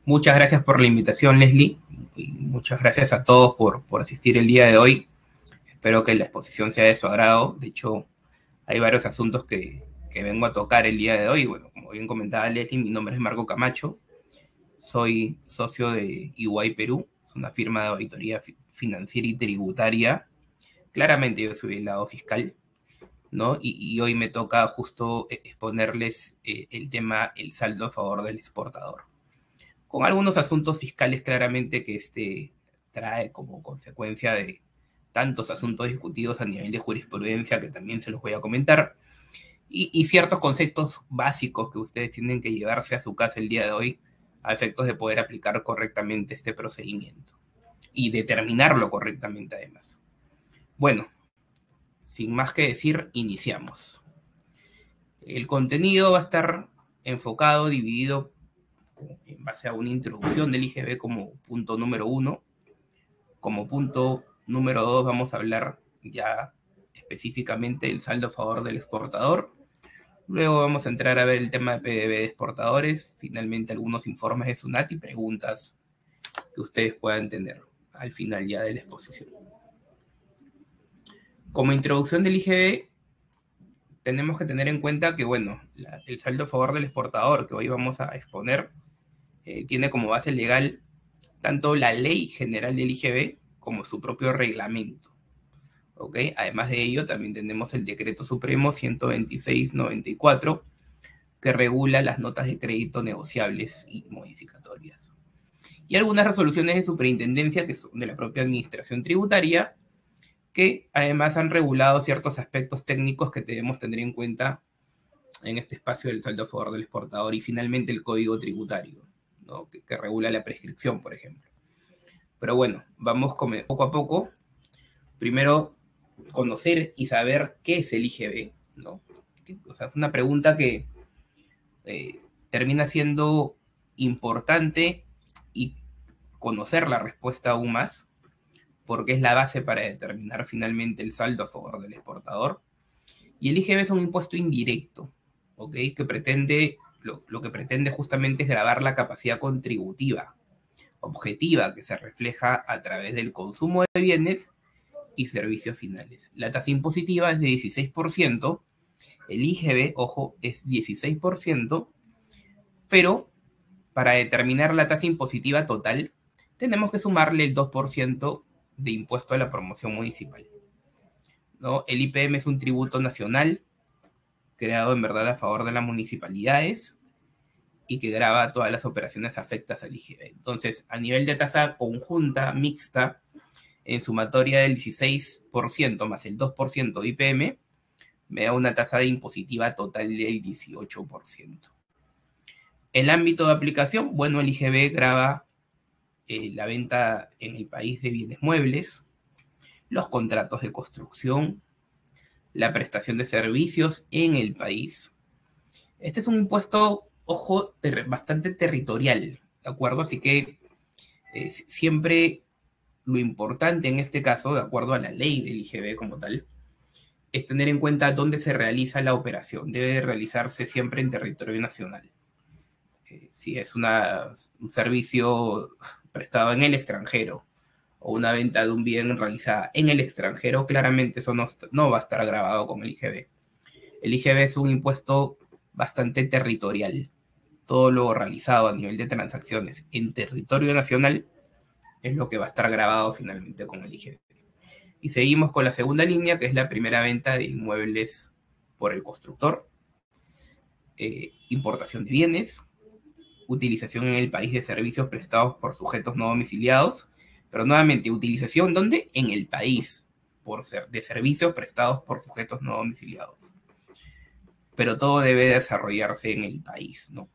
Muchas gracias por la invitación, Leslie, y muchas gracias a todos por asistir el día de hoy. Espero que la exposición sea de su agrado. De hecho, hay varios asuntos que vengo a tocar el día de hoy. Bueno, como bien comentaba Leslie, mi nombre es Marco Camacho, soy socio de EY Perú, es una firma de auditoría financiera y tributaria. Claramente yo soy el lado fiscal, ¿no? Y hoy me toca justo exponerles el tema, el saldo a favor del exportador, con algunos asuntos fiscales claramente que trae como consecuencia de tantos asuntos discutidos a nivel de jurisprudencia, que también se los voy a comentar, y ciertos conceptos básicos que ustedes tienen que llevarse a su casa el día de hoy a efectos de poder aplicar correctamente este procedimiento y determinarlo correctamente además. Bueno, sin más que decir, iniciamos. El contenido va a estar enfocado, dividido en base a una introducción del IGB como punto número 1. Como punto número 2 vamos a hablar ya específicamente del saldo a favor del exportador. Luego vamos a entrar a ver el tema de PDB de exportadores, finalmente algunos informes de SUNAT y preguntas que ustedes puedan tener al final ya de la exposición. Como introducción del IGB, tenemos que tener en cuenta que, bueno, el saldo a favor del exportador que hoy vamos a exponer tiene como base legal tanto la Ley General del IGB como su propio reglamento. ¿Ok? Además de ello, también tenemos el Decreto Supremo 126/94, que regula las notas de crédito negociables y modificatorias. Y algunas resoluciones de superintendencia que son de la propia administración tributaria, que además han regulado ciertos aspectos técnicos que debemos tener en cuenta en este espacio del saldo a favor del exportador, y finalmente el Código Tributario, ¿no? que regula la prescripción, por ejemplo. Pero bueno, vamos poco a poco. Primero, conocer y saber qué es el IGB, ¿no? O sea, es una pregunta que termina siendo importante, y conocer la respuesta aún más, porque es la base para determinar finalmente el saldo a favor del exportador. Y el IGB es un impuesto indirecto, ¿ok? Que pretende, lo que pretende justamente es gravar la capacidad contributiva objetiva que se refleja a través del consumo de bienes y servicios finales. La tasa impositiva es de 16%, el IGB, ojo, es 16%, pero para determinar la tasa impositiva total, tenemos que sumarle el 2% de impuesto a la promoción municipal, ¿no? El IPM es un tributo nacional creado en verdad a favor de las municipalidades y que grava todas las operaciones afectas al IGB. Entonces, a nivel de tasa conjunta mixta, en sumatoria del 16% más el 2% de IPM, me da una tasa de impositiva total del 18%. El ámbito de aplicación, bueno, el IGB grava la venta en el país de bienes muebles, los contratos de construcción, la prestación de servicios en el país. Este es un impuesto, ojo, bastante territorial, ¿de acuerdo? Así que siempre lo importante en este caso, de acuerdo a la ley del IGB como tal, es tener en cuenta dónde se realiza la operación. Debe realizarse siempre en territorio nacional. Si es un servicio prestado en el extranjero o una venta de un bien realizada en el extranjero, claramente eso no va a estar grabado con el IGB. El IGB es un impuesto bastante territorial. Todo lo realizado a nivel de transacciones en territorio nacional es lo que va a estar grabado finalmente con el IGB. Y seguimos con la segunda línea, que es la primera venta de inmuebles por el constructor, importación de bienes, utilización en el país de servicios prestados por sujetos no domiciliados, pero nuevamente, utilización, ¿dónde? En el país, de servicios prestados por sujetos no domiciliados. Pero todo debe desarrollarse en el país, ¿no?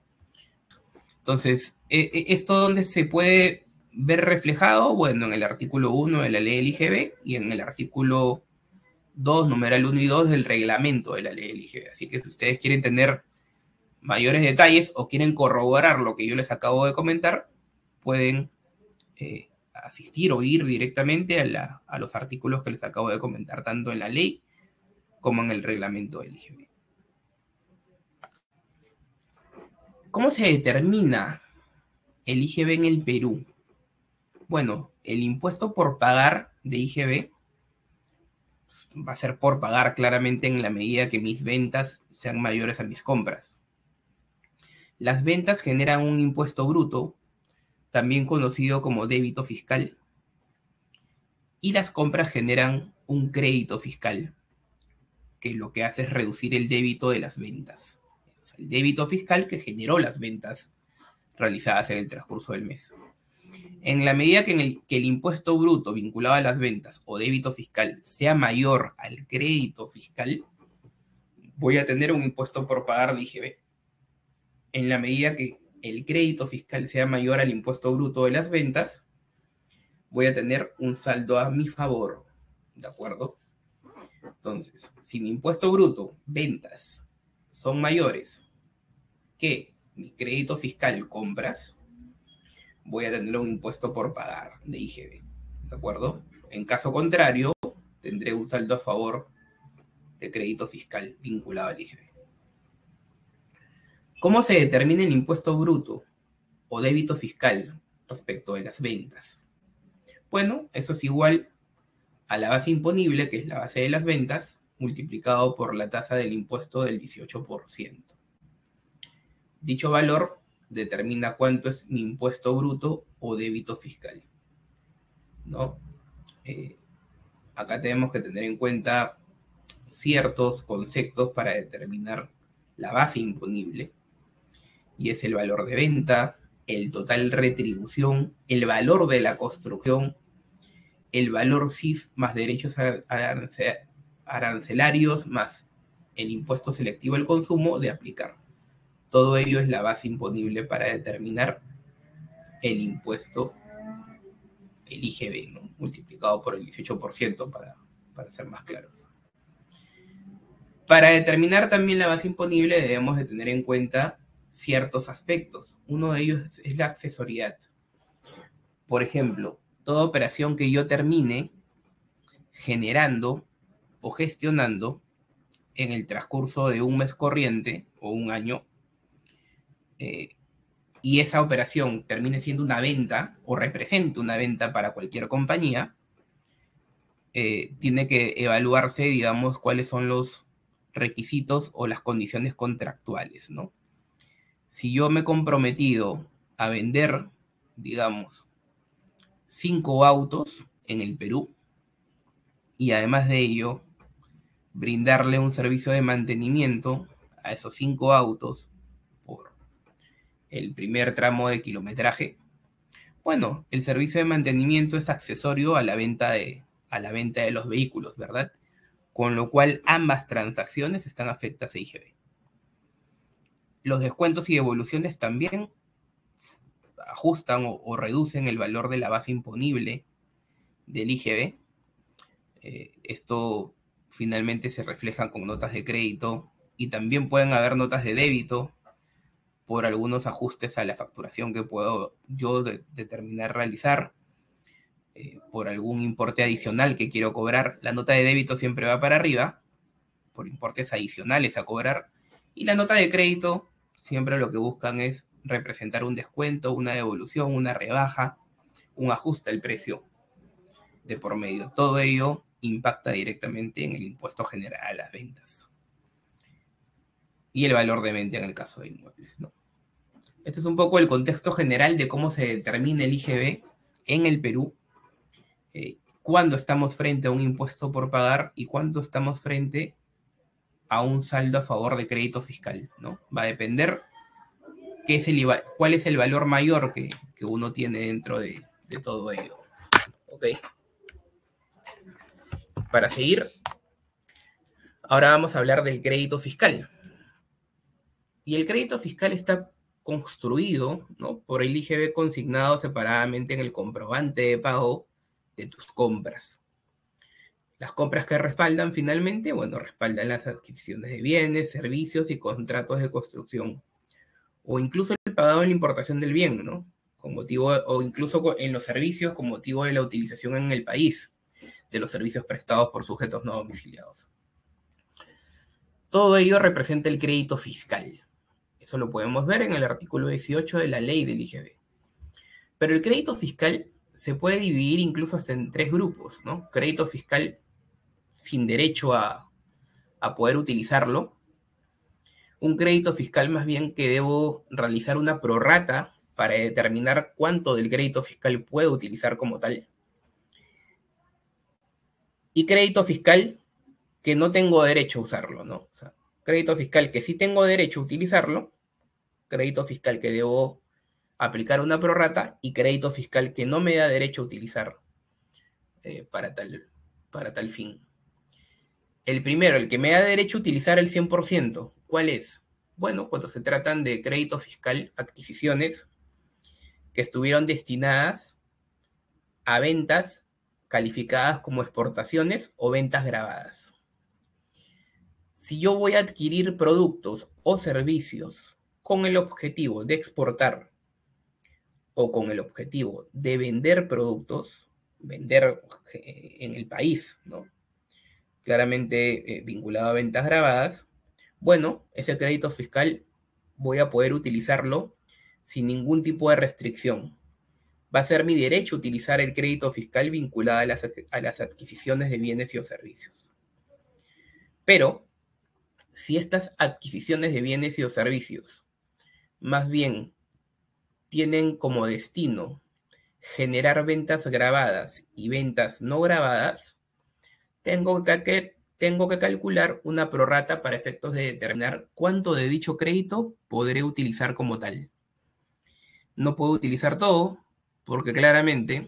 Entonces, ¿esto dónde se puede ver reflejado? Bueno, en el artículo 1 de la ley del IGB y en el artículo 2, numeral 1 y 2 del reglamento de la ley del IGB. Así que si ustedes quieren tener mayores detalles o quieren corroborar lo que yo les acabo de comentar, pueden asistir o ir directamente a los artículos que les acabo de comentar, tanto en la ley como en el reglamento del IGB. ¿Cómo se determina el IGB en el Perú. Bueno, el impuesto por pagar de IGB va a ser por pagar claramente en la medida que mis ventas sean mayores a mis compras. Las ventas generan un impuesto bruto, también conocido como débito fiscal, y las compras generan un crédito fiscal, que lo que hace es reducir el débito de las ventas. O sea, el débito fiscal que generó las ventas realizadas en el transcurso del mes. En la medida que el impuesto bruto vinculado a las ventas o débito fiscal sea mayor al crédito fiscal, voy a tener un impuesto por pagar de IGB. En la medida que el crédito fiscal sea mayor al impuesto bruto de las ventas, voy a tener un saldo a mi favor, ¿de acuerdo? Entonces, si mi impuesto bruto, ventas, son mayores que mi crédito fiscal, compras, voy a tener un impuesto por pagar de IGB, ¿de acuerdo? En caso contrario, tendré un saldo a favor de crédito fiscal vinculado al IGB. ¿Cómo se determina el impuesto bruto o débito fiscal respecto de las ventas? Bueno, eso es igual a la base imponible, que es la base de las ventas, multiplicado por la tasa del impuesto del 18%. Dicho valor determina cuánto es mi impuesto bruto o débito fiscal, ¿no? Acá tenemos que tener en cuenta ciertos conceptos para determinar la base imponible, y es el valor de venta, el total retribución, el valor de la construcción, el valor CIF más derechos arancelarios más el impuesto selectivo al consumo de aplicar. Todo ello es la base imponible para determinar el impuesto, el IGB, ¿no? Multiplicado por el 18% para ser más claros. Para determinar también la base imponible debemos de tener en cuenta ciertos aspectos. Uno de ellos es la accesoriedad. Por ejemplo, toda operación que yo termine generando o gestionando en el transcurso de un mes corriente o un año, y esa operación termine siendo una venta o represente una venta para cualquier compañía, tiene que evaluarse, digamos, cuáles son los requisitos o las condiciones contractuales, ¿no? Si yo me he comprometido a vender, digamos, 5 autos en el Perú, y además de ello, brindarle un servicio de mantenimiento a esos 5 autos por el primer tramo de kilometraje, bueno, el servicio de mantenimiento es accesorio a la venta de los vehículos, ¿verdad? Con lo cual ambas transacciones están afectadas a IGB. Los descuentos y devoluciones también ajustan o reducen el valor de la base imponible del IGB. Esto finalmente se refleja con notas de crédito, y también pueden haber notas de débito por algunos ajustes a la facturación que puedo yo determinar realizar, por algún importe adicional que quiero cobrar. La nota de débito siempre va para arriba por importes adicionales a cobrar, y la nota de crédito siempre lo que buscan es representar un descuento, una devolución, una rebaja, un ajuste al precio de por medio. Todo ello impacta directamente en el impuesto general a las ventas y el valor de venta en el caso de inmuebles, ¿no? Este es un poco el contexto general de cómo se determina el IGB en el Perú, cuándo estamos frente a un impuesto por pagar y cuándo estamos frente a un saldo a favor de crédito fiscal, ¿no? Va a depender cuál es el valor mayor que uno tiene dentro de todo ello. ¿Ok? Para seguir, ahora vamos a hablar del crédito fiscal. Y el crédito fiscal está construido, ¿no?, por el IGB consignado separadamente en el comprobante de pago de tus compras. Las compras que respaldan finalmente, bueno, respaldan las adquisiciones de bienes, servicios y contratos de construcción, o incluso el pagado en la importación del bien, ¿no?, con motivo, o incluso en los servicios con motivo de la utilización en el país de los servicios prestados por sujetos no domiciliados. Todo ello representa el crédito fiscal. Eso lo podemos ver en el artículo 18 de la ley del IGB. Pero el crédito fiscal se puede dividir incluso hasta en tres grupos, ¿no? Crédito fiscal sin derecho a poder utilizarlo, un crédito fiscal más bien que debo realizar una prorrata para determinar cuánto del crédito fiscal puedo utilizar como tal, y crédito fiscal que no tengo derecho a usarlo, ¿no? O sea, crédito fiscal que sí tengo derecho a utilizarlo, crédito fiscal que debo aplicar una prorrata y crédito fiscal que no me da derecho a utilizar para tal fin. El primero, el que me da derecho a utilizar el 100%, ¿cuál es? Bueno, cuando se tratan de crédito fiscal, adquisiciones que estuvieron destinadas a ventas calificadas como exportaciones o ventas grabadas. Si yo voy a adquirir productos o servicios con el objetivo de exportar o con el objetivo de vender productos, vender en el país, ¿no? Claramente vinculado a ventas grabadas, bueno, ese crédito fiscal voy a poder utilizarlo sin ningún tipo de restricción. Va a ser mi derecho utilizar el crédito fiscal vinculado a las adquisiciones de bienes y o servicios. Pero, si estas adquisiciones de bienes y o servicios más bien tienen como destino generar ventas grabadas y ventas no grabadas, tengo que calcular una prorrata para efectos de determinar cuánto de dicho crédito podré utilizar como tal. No puedo utilizar todo, porque claramente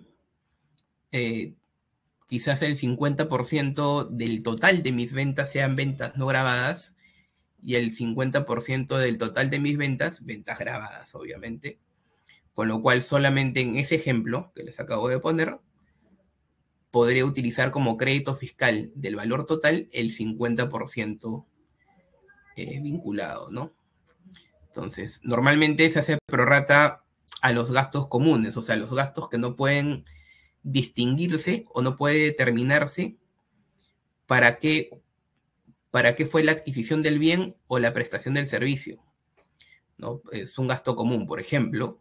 quizás el 50% del total de mis ventas sean ventas no grabadas y el 50% del total de mis ventas grabadas, obviamente. Con lo cual, solamente en ese ejemplo que les acabo de poner, podría utilizar como crédito fiscal del valor total el 50% vinculado, ¿no? Entonces, normalmente se hace prorrata a los gastos comunes, o sea, los gastos que no pueden distinguirse o no puede determinarse para qué fue la adquisición del bien o la prestación del servicio, ¿no? Es un gasto común, por ejemplo,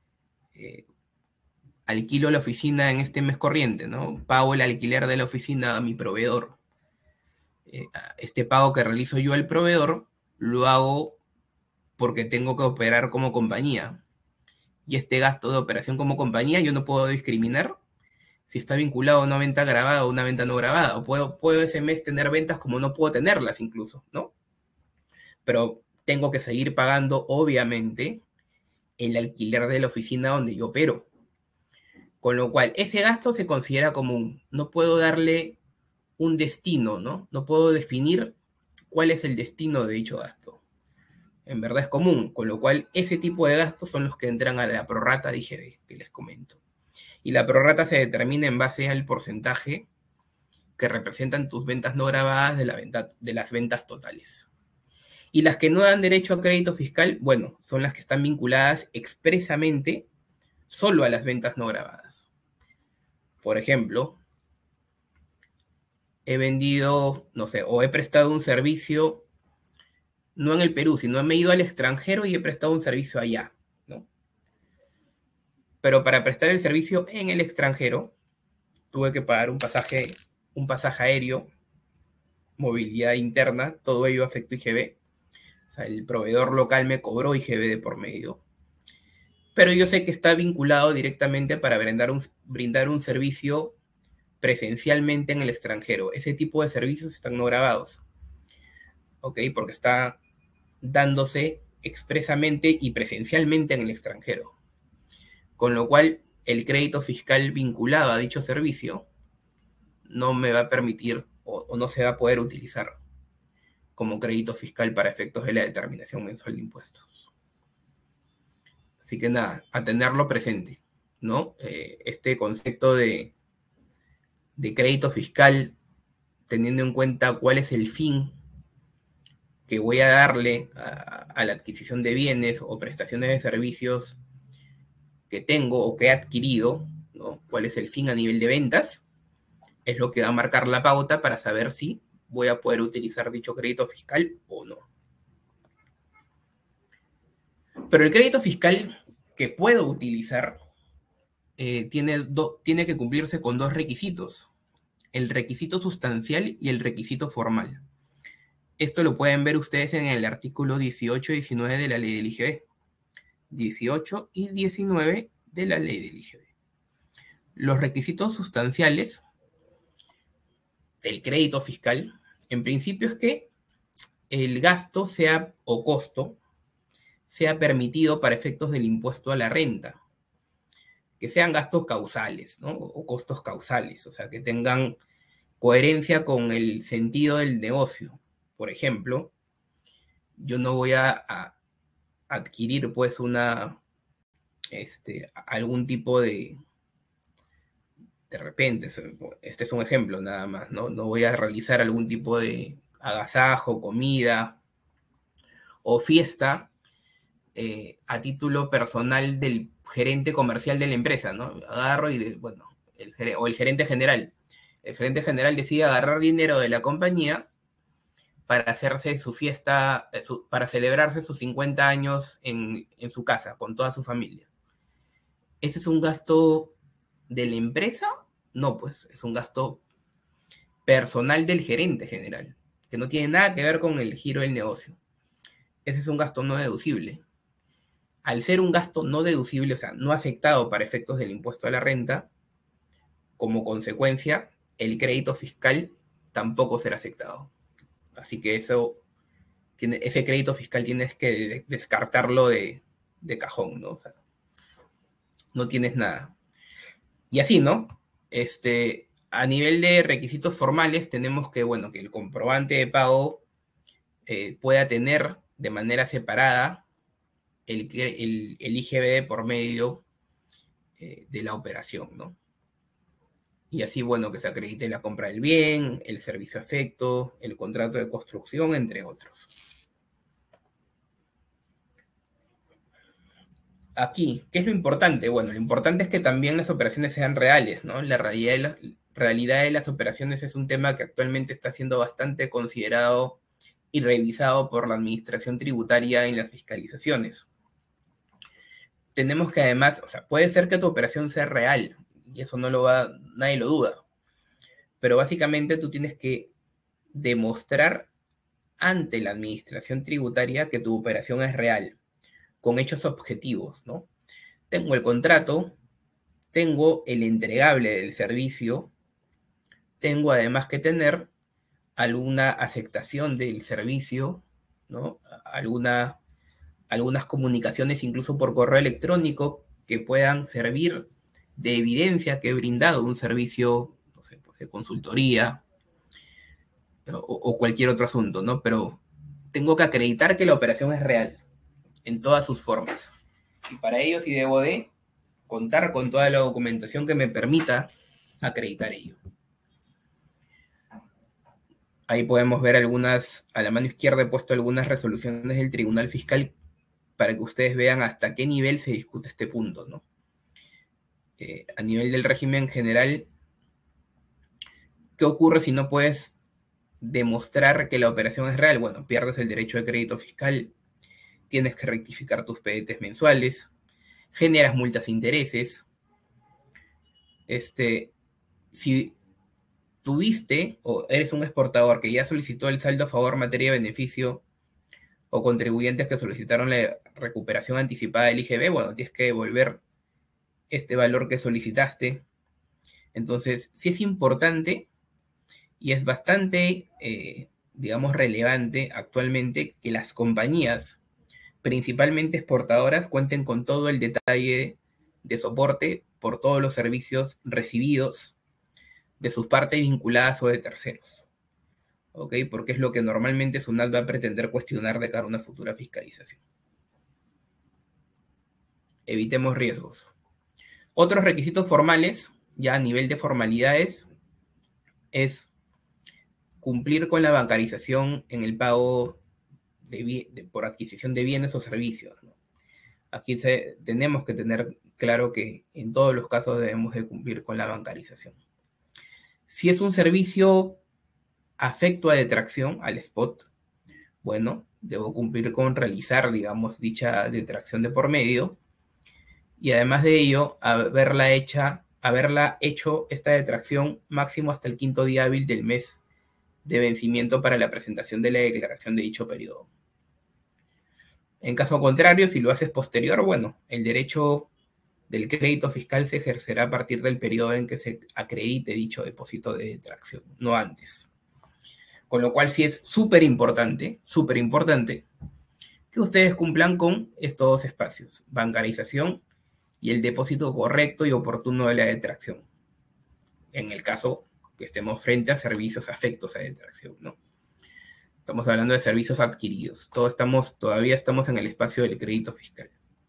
alquilo la oficina en este mes corriente, ¿no? Pago el alquiler de la oficina a mi proveedor. Este pago que realizo yo al proveedor lo hago porque tengo que operar como compañía. Y este gasto de operación como compañía yo no puedo discriminar si está vinculado a una venta grabada o una venta no grabada. O puedo ese mes tener ventas como no puedo tenerlas incluso, ¿no? Pero tengo que seguir pagando, obviamente, el alquiler de la oficina donde yo opero. Con lo cual, ese gasto se considera común. No puedo darle un destino, ¿no? No puedo definir cuál es el destino de dicho gasto. En verdad es común, con lo cual ese tipo de gastos son los que entran a la prorrata de IGB que les comento. Y la prorrata se determina en base al porcentaje que representan tus ventas no grabadas de las ventas totales. Y las que no dan derecho a crédito fiscal, bueno, son las que están vinculadas expresamente solo a las ventas no grabadas. Por ejemplo, he vendido, no sé, o he prestado un servicio no en el Perú, sino me he ido al extranjero y he prestado un servicio allá, ¿no? Pero para prestar el servicio en el extranjero, tuve que pagar un pasaje aéreo, movilidad interna, todo ello afectó IGB. O sea, el proveedor local me cobró IGB de por medio. Pero yo sé que está vinculado directamente para brindar un servicio presencialmente en el extranjero. Ese tipo de servicios están no grabados, ¿ok? Porque está dándose expresamente y presencialmente en el extranjero. Con lo cual, el crédito fiscal vinculado a dicho servicio no me va a permitir o no se va a poder utilizar como crédito fiscal para efectos de la determinación mensual de impuestos. Así que nada, a tenerlo presente, ¿no? Este concepto de crédito fiscal, teniendo en cuenta cuál es el fin que voy a darle a la adquisición de bienes o prestaciones de servicios que tengo o que he adquirido, ¿no? Cuál es el fin a nivel de ventas, es lo que va a marcar la pauta para saber si voy a poder utilizar dicho crédito fiscal o no. Pero el crédito fiscal que puedo utilizar tiene que cumplirse con dos requisitos: el requisito sustancial y el requisito formal. Esto lo pueden ver ustedes en el artículo 18 y 19 de la ley del IGB. 18 y 19 de la ley del IGB. Los requisitos sustanciales del crédito fiscal, en principio, es que el gasto sea o costo sea permitido para efectos del impuesto a la renta, que sean gastos causales, ¿no? O costos causales, o sea, que tengan coherencia con el sentido del negocio. Por ejemplo, yo no voy a adquirir pues algún tipo de repente, este es un ejemplo nada más, ¿no? No voy a realizar algún tipo de agasajo, comida o fiesta a título personal del gerente comercial de la empresa, ¿no? Agarro y, bueno, o el gerente general. El gerente general decide agarrar dinero de la compañía para hacerse su fiesta, para celebrarse sus 50 años en su casa, con toda su familia. ¿Ese es un gasto de la empresa? No, pues es un gasto personal del gerente general, que no tiene nada que ver con el giro del negocio. Ese es un gasto no deducible. Al ser un gasto no deducible, o sea, no aceptado para efectos del impuesto a la renta, como consecuencia, el crédito fiscal tampoco será aceptado. Así que ese crédito fiscal tienes que descartarlo de cajón, ¿no? O sea, no tienes nada. Y así, ¿no? A nivel de requisitos formales, tenemos que, bueno, que el comprobante de pago pueda tener de manera separada el IGB por medio de la operación, ¿no? Y así, bueno, que se acredite la compra del bien, el servicio a efecto, el contrato de construcción, entre otros. Aquí, ¿qué es lo importante? Bueno, lo importante es que también las operaciones sean reales, ¿no? La realidad de las operaciones es un tema que actualmente está siendo bastante considerado y revisado por la administración tributaria en las fiscalizaciones. Tenemos que además, o sea, puede ser que tu operación sea real, y eso nadie lo duda, pero básicamente tú tienes que demostrar ante la administración tributaria que tu operación es real, con hechos objetivos, ¿no? Tengo el contrato, tengo el entregable del servicio, tengo además que tener alguna aceptación del servicio, ¿no? Algunas comunicaciones incluso por correo electrónico que puedan servir de evidencia que he brindado un servicio, no sé, pues de consultoría o cualquier otro asunto, ¿no? Pero tengo que acreditar que la operación es real en todas sus formas. Y para ello sí debo de contar con toda la documentación que me permita acreditar ello. Ahí podemos ver a la mano izquierda he puesto algunas resoluciones del Tribunal Fiscal para que ustedes vean hasta qué nivel se discute este punto, ¿no? A nivel del régimen general, ¿qué ocurre si no puedes demostrar que la operación es real? Bueno, pierdes el derecho de crédito fiscal, tienes que rectificar tus PDTs mensuales, generas multas e intereses. Si tuviste o eres un exportador que ya solicitó el saldo a favor materia de beneficio o contribuyentes que solicitaron la recuperación anticipada del IGB, bueno, tienes que devolver este valor que solicitaste. Entonces, sí es importante y es bastante, digamos, relevante actualmente que las compañías, principalmente exportadoras, cuenten con todo el detalle de soporte por todos los servicios recibidos de sus partes vinculadas o de terceros. ¿Ok? Porque es lo que normalmente SUNAT va a pretender cuestionar de cara a una futura fiscalización. Evitemos riesgos. Otros requisitos formales, ya a nivel de formalidades, es cumplir con la bancarización en el pago por adquisición de bienes o servicios, ¿no? Aquí tenemos que tener claro que en todos los casos debemos de cumplir con la bancarización. Si es un servicio afecto a detracción, al spot, bueno, debo cumplir con realizar, digamos, dicha detracción de por medio. y además de ello, haberla hecho esta detracción máximo hasta el 5.º día hábil del mes de vencimiento para la presentación de la declaración de dicho periodo. En caso contrario, si lo haces posterior, bueno, el derecho del crédito fiscal se ejercerá a partir del periodo en que se acredite dicho depósito de detracción, no antes. Con lo cual sí es súper importante que ustedes cumplan con estos dos espacios, bancarización y el depósito correcto y oportuno de la detracción, en el caso que estemos frente a servicios afectos a detracción, ¿no? Estamos hablando de servicios adquiridos. Todavía estamos en el espacio del crédito fiscal.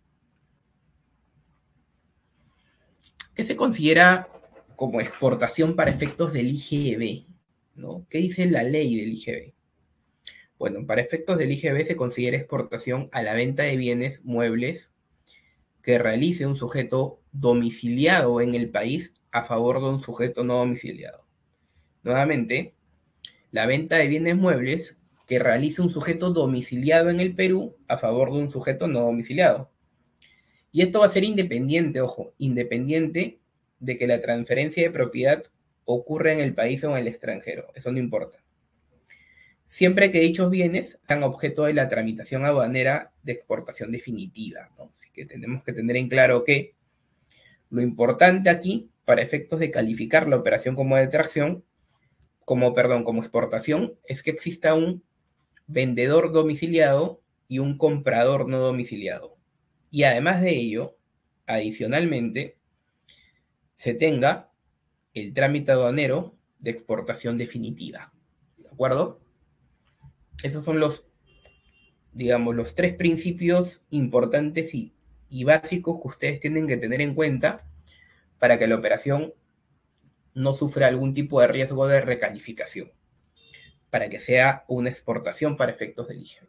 ¿Qué se considera como exportación para efectos del IGB? ¿No? ¿Qué dice la ley del IGB? Bueno, para efectos del IGB se considera exportación a la venta de bienes muebles que realice un sujeto domiciliado en el país a favor de un sujeto no domiciliado. Nuevamente, la venta de bienes muebles que realice un sujeto domiciliado en el Perú a favor de un sujeto no domiciliado. Y esto va a ser independiente, ojo, independiente de que la transferencia de propiedad ocurra en el país o en el extranjero. Eso no importa. Siempre que dichos bienes sean objeto de la tramitación aduanera de exportación definitiva, ¿no? Así que tenemos que tener en claro que lo importante aquí, para efectos de calificar la operación como detracción, como exportación, es que exista un vendedor domiciliado y un comprador no domiciliado. Y además de ello, adicionalmente, se tenga el trámite aduanero de exportación definitiva. ¿De acuerdo? Esos son los 3 principios importantes y básicos que ustedes tienen que tener en cuenta para que la operación no sufra algún tipo de riesgo de recalificación, para que sea una exportación para efectos del IGB.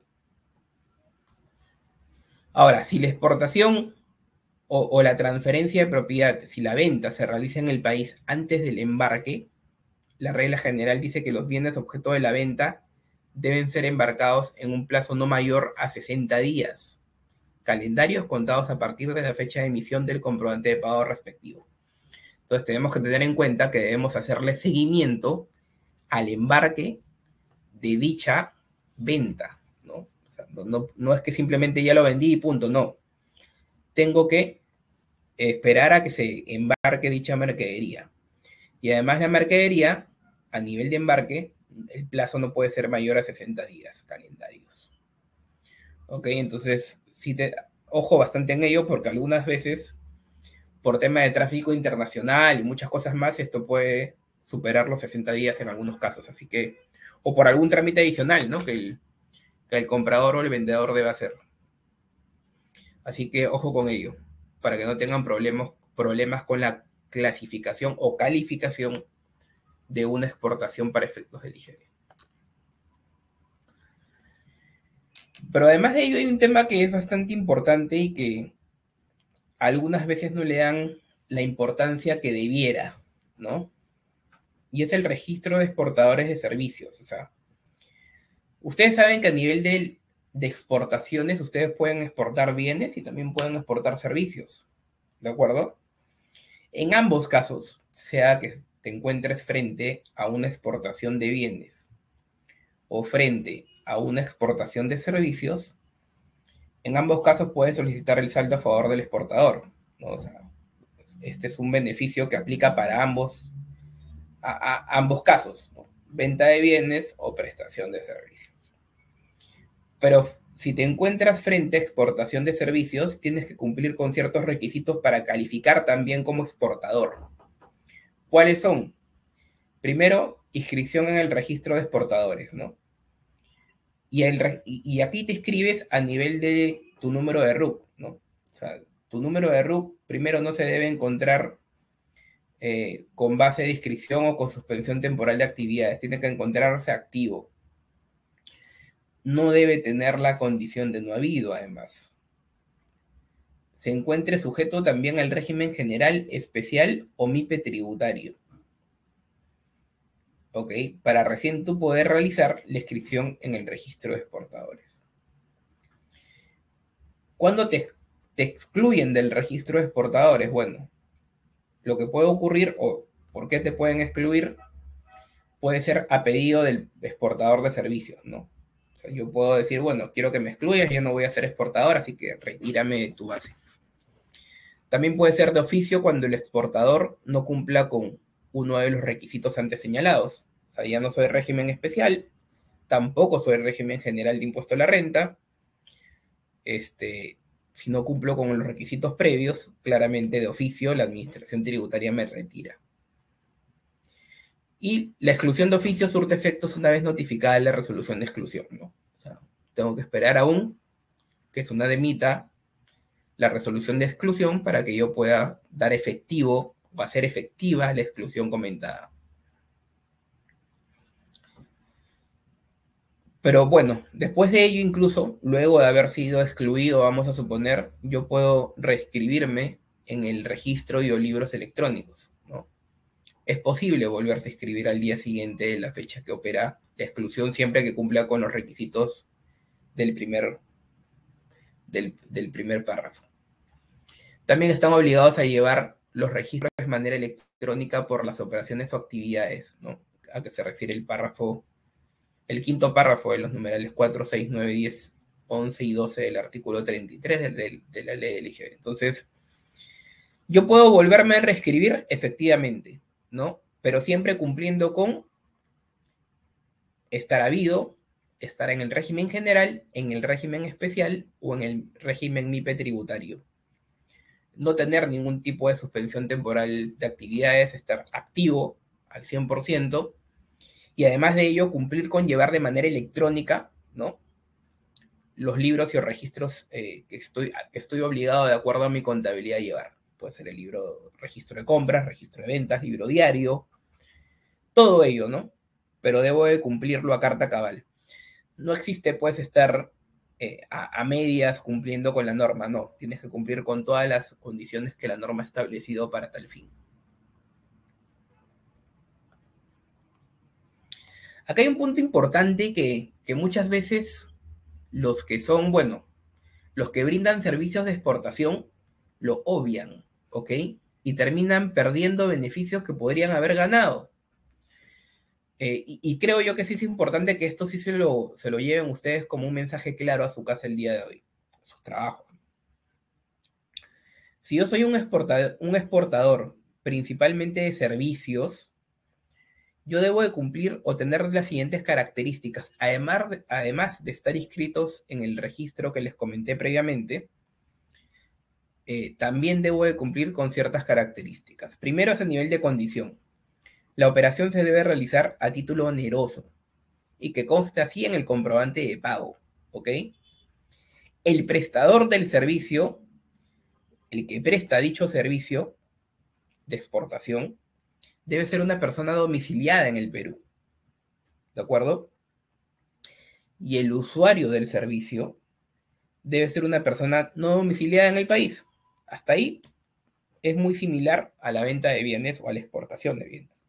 Ahora, si la exportación o la transferencia de propiedad, si la venta se realiza en el país antes del embarque, la regla general dice que los bienes objeto de la venta deben ser embarcados en un plazo no mayor a 60 días, calendarios contados a partir de la fecha de emisión del comprobante de pago respectivo. Entonces tenemos que tener en cuenta que debemos hacerle seguimiento al embarque de dicha venta, ¿no? O sea, no es que simplemente ya lo vendí y punto, no. Tengo que esperar a que se embarque dicha mercadería. Y además la mercadería, a nivel de embarque, el plazo no puede ser mayor a 60 días calendarios. Ok, entonces, ojo bastante en ello porque algunas veces, por tema de tráfico internacional y muchas cosas más, esto puede superar los 60 días en algunos casos. Así que, o por algún trámite adicional, ¿no? Que el comprador o el vendedor debe hacer. Así que ojo con ello, para que no tengan problemas con la clasificación o calificación de una exportación para efectos del IGB. Pero además de ello hay un tema que es bastante importante y que algunas veces no le dan la importancia que debiera, ¿no? Y es el registro de exportadores de servicios. O sea, ustedes saben que a nivel de exportaciones ustedes pueden exportar bienes y también pueden exportar servicios, ¿de acuerdo? En ambos casos, sea que te encuentres frente a una exportación de bienes o frente a una exportación de servicios, en ambos casos puedes solicitar el saldo a favor del exportador, ¿no? O sea, este es un beneficio que aplica para ambos casos, ¿no? Venta de bienes o prestación de servicios. Pero si te encuentras frente a exportación de servicios, tienes que cumplir con ciertos requisitos para calificar también como exportador. ¿Cuáles son? Primero, inscripción en el registro de exportadores, ¿no? Y aquí te inscribes a nivel de tu número de RUC, ¿no? O sea, tu número de RUC primero no se debe encontrar con base de inscripción o con suspensión temporal de actividades, tiene que encontrarse activo. No debe tener la condición de no habido, además. Se encuentre sujeto también al régimen general, especial o MIPE tributario. ¿Ok? Para recién tú poder realizar la inscripción en el registro de exportadores. ¿Cuándo te te excluyen del registro de exportadores. Bueno, lo que puede ocurrir o por qué te pueden excluir puede ser a pedido del exportador de servicios, ¿no? O sea, yo puedo decir, bueno, quiero que me excluyas, yo no voy a ser exportador, así que retírame de tu base. También puede ser de oficio cuando el exportador no cumpla con uno de los requisitos antes señalados. O sea, ya no soy régimen especial, tampoco soy régimen general de impuesto a la renta. Si no cumplo con los requisitos previos, claramente de oficio la administración tributaria me retira. Y la exclusión de oficio surte efectos una vez notificada la resolución de exclusión, ¿no? O sea, tengo que esperar aún que es una demita la resolución de exclusión para que yo pueda dar efectivo o hacer efectiva la exclusión comentada. Pero bueno, después de ello, incluso luego de haber sido excluido, vamos a suponer, yo puedo reescribirme en el registro de libros electrónicos, ¿no? Es posible volverse a escribir al día siguiente de la fecha que opera la exclusión siempre que cumpla con los requisitos del primer párrafo. También están obligados a llevar los registros de manera electrónica por las operaciones o actividades, ¿no? A que se refiere el quinto párrafo de los numerales 4, 6, 9, 10, 11 y 12 del artículo 33 de la ley del IGB. Entonces, yo puedo volverme a reescribir efectivamente, ¿no? Pero siempre cumpliendo con estar habido, estar en el régimen general, en el régimen especial o en el régimen MIPE tributario. No tener ningún tipo de suspensión temporal de actividades, estar activo al 100%, y además de ello cumplir con llevar de manera electrónica, ¿no?, los libros y registros que estoy obligado de acuerdo a mi contabilidad a llevar. Puede ser el registro de compras, registro de ventas, libro diario, todo ello, ¿no? Pero debo de cumplirlo a carta cabal. No existe, pues, estar a medias cumpliendo con la norma, no. Tienes que cumplir con todas las condiciones que la norma ha establecido para tal fin. Acá hay un punto importante que muchas veces los que son, bueno, los que brindan servicios de exportación lo obvian, ¿ok? Y terminan perdiendo beneficios que podrían haber ganado. Y creo yo que sí es importante que esto sí se lo lleven ustedes como un mensaje claro a su casa el día de hoy, a sus trabajos. Si yo soy un exportador principalmente de servicios, yo debo de cumplir o tener las siguientes características. Además de estar inscritos en el registro que les comenté previamente, también debo de cumplir con ciertas características. Primero es a nivel de condición. La operación se debe realizar a título oneroso y que conste así en el comprobante de pago, ¿ok? El prestador del servicio, el que presta dicho servicio de exportación, debe ser una persona domiciliada en el Perú, ¿de acuerdo? Y el usuario del servicio debe ser una persona no domiciliada en el país. Hasta ahí es muy similar a la venta de bienes o a la exportación de bienes.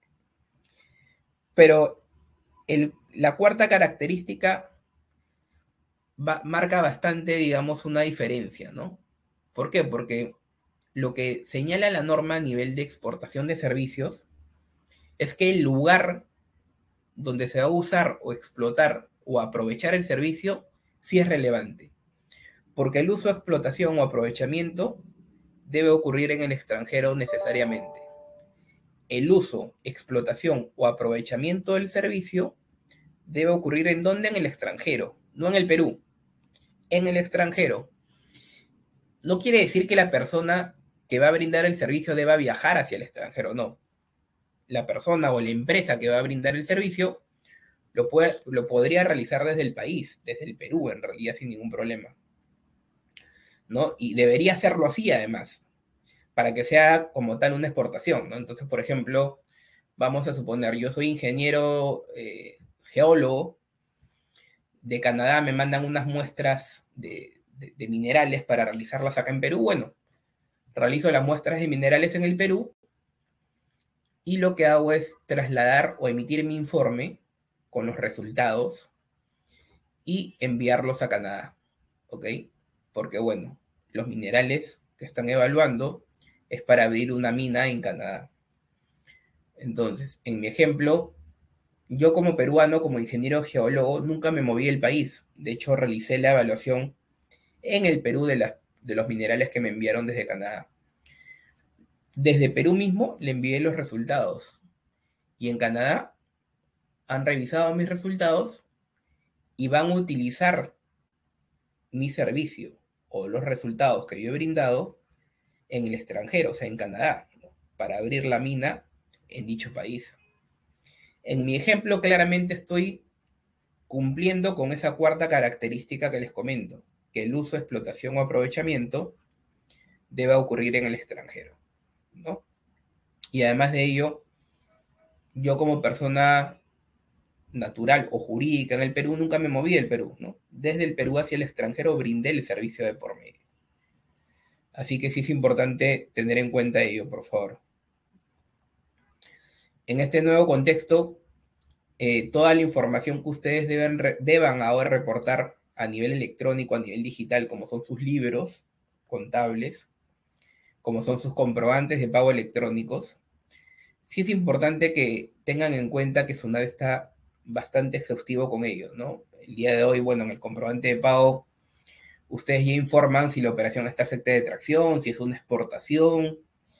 Pero la cuarta característica marca bastante, digamos, una diferencia, ¿no? ¿Por qué? Porque lo que señala la norma a nivel de exportación de servicios es que el lugar donde se va a usar o explotar o aprovechar el servicio sí es relevante. Porque el uso, explotación o aprovechamiento debe ocurrir en el extranjero necesariamente. El uso, explotación o aprovechamiento del servicio debe ocurrir ¿en dónde? En el extranjero, no en el Perú, en el extranjero. No quiere decir que la persona que va a brindar el servicio deba viajar hacia el extranjero, no. La persona o la empresa que va a brindar el servicio lo podría realizar desde el país, desde el Perú, en realidad, sin ningún problema, ¿no? Y debería hacerlo así, además, para que sea como tal una exportación, ¿no? Entonces, por ejemplo, vamos a suponer, yo soy ingeniero geólogo de Canadá, me mandan unas muestras de minerales para realizarlas acá en Perú. Bueno, realizo las muestras de minerales en el Perú y lo que hago es trasladar o emitir mi informe con los resultados y enviarlos a Canadá, ¿ok? Porque, bueno, los minerales que están evaluando es para abrir una mina en Canadá. Entonces, en mi ejemplo, yo como peruano, como ingeniero geólogo, nunca me moví del país. De hecho, realicé la evaluación en el Perú de los minerales que me enviaron desde Canadá. Desde Perú mismo le envié los resultados. Y en Canadá han revisado mis resultados y van a utilizar mi servicio o los resultados que yo he brindado en el extranjero, o sea, en Canadá, ¿no? Para abrir la mina en dicho país. En mi ejemplo, claramente estoy cumpliendo con esa cuarta característica que les comento, que el uso, explotación o aprovechamiento debe ocurrir en el extranjero, ¿no? Y además de ello, yo como persona natural o jurídica en el Perú nunca me moví del Perú, ¿no? Desde el Perú hacia el extranjero brindé el servicio de por medio. Así que sí es importante tener en cuenta ello, por favor. En este nuevo contexto, toda la información que ustedes deban ahora reportar a nivel electrónico, a nivel digital, como son sus libros contables, como son sus comprobantes de pago electrónicos, sí es importante que tengan en cuenta que SUNAT está bastante exhaustivo con ello, ¿no? El día de hoy, bueno, en el comprobante de pago, ustedes ya informan si la operación está afectada de tracción, si es una exportación,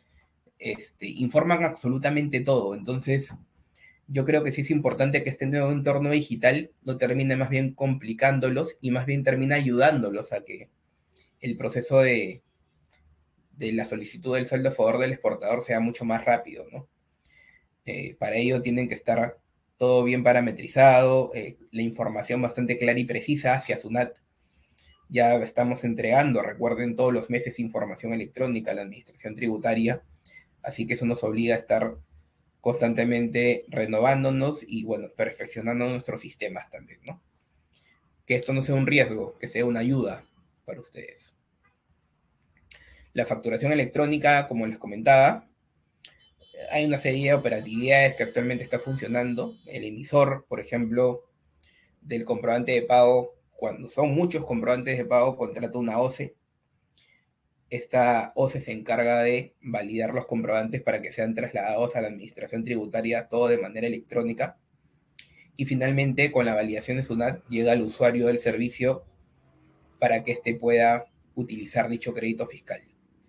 informan absolutamente todo. Entonces, yo creo que sí es importante que este nuevo entorno digital no termine más bien complicándolos y más bien termine ayudándolos a que el proceso de la solicitud del saldo a favor del exportador sea mucho más rápido, ¿no? Para ello tienen que estar todo bien parametrizado, la información bastante clara y precisa hacia SUNAT. Ya estamos entregando, recuerden, todos los meses información electrónica a la administración tributaria, así que eso nos obliga a estar constantemente renovándonos y, bueno, perfeccionando nuestros sistemas también, ¿no? Que esto no sea un riesgo, que sea una ayuda para ustedes. La facturación electrónica, como les comentaba, hay una serie de operatividades que actualmente está funcionando. El emisor, por ejemplo, del comprobante de pago, cuando son muchos comprobantes de pago, contrata una OCE. Esta OCE se encarga de validar los comprobantes para que sean trasladados a la administración tributaria, todo de manera electrónica. Y finalmente, con la validación de SUNAT, llega al usuario del servicio para que éste pueda utilizar dicho crédito fiscal.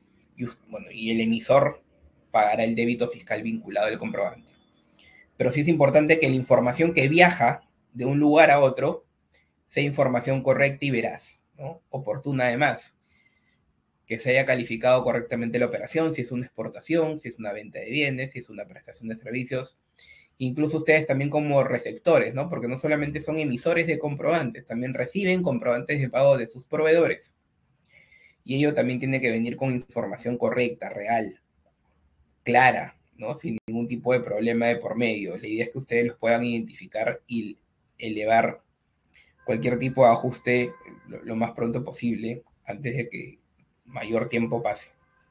Y el emisor pagará el débito fiscal vinculado al comprobante. Pero sí es importante que la información que viaja de un lugar a otro sea información correcta y veraz, ¿no? Oportuna además, que se haya calificado correctamente la operación, si es una exportación, si es una venta de bienes, si es una prestación de servicios, incluso ustedes también como receptores, ¿no? Porque no solamente son emisores de comprobantes, también reciben comprobantes de pago de sus proveedores. Y ello también tiene que venir con información correcta, real, clara, ¿no? Sin ningún tipo de problema de por medio. La idea es que ustedes los puedan identificar y elevar cualquier tipo de ajuste lo más pronto posible antes de que mayor tiempo pase,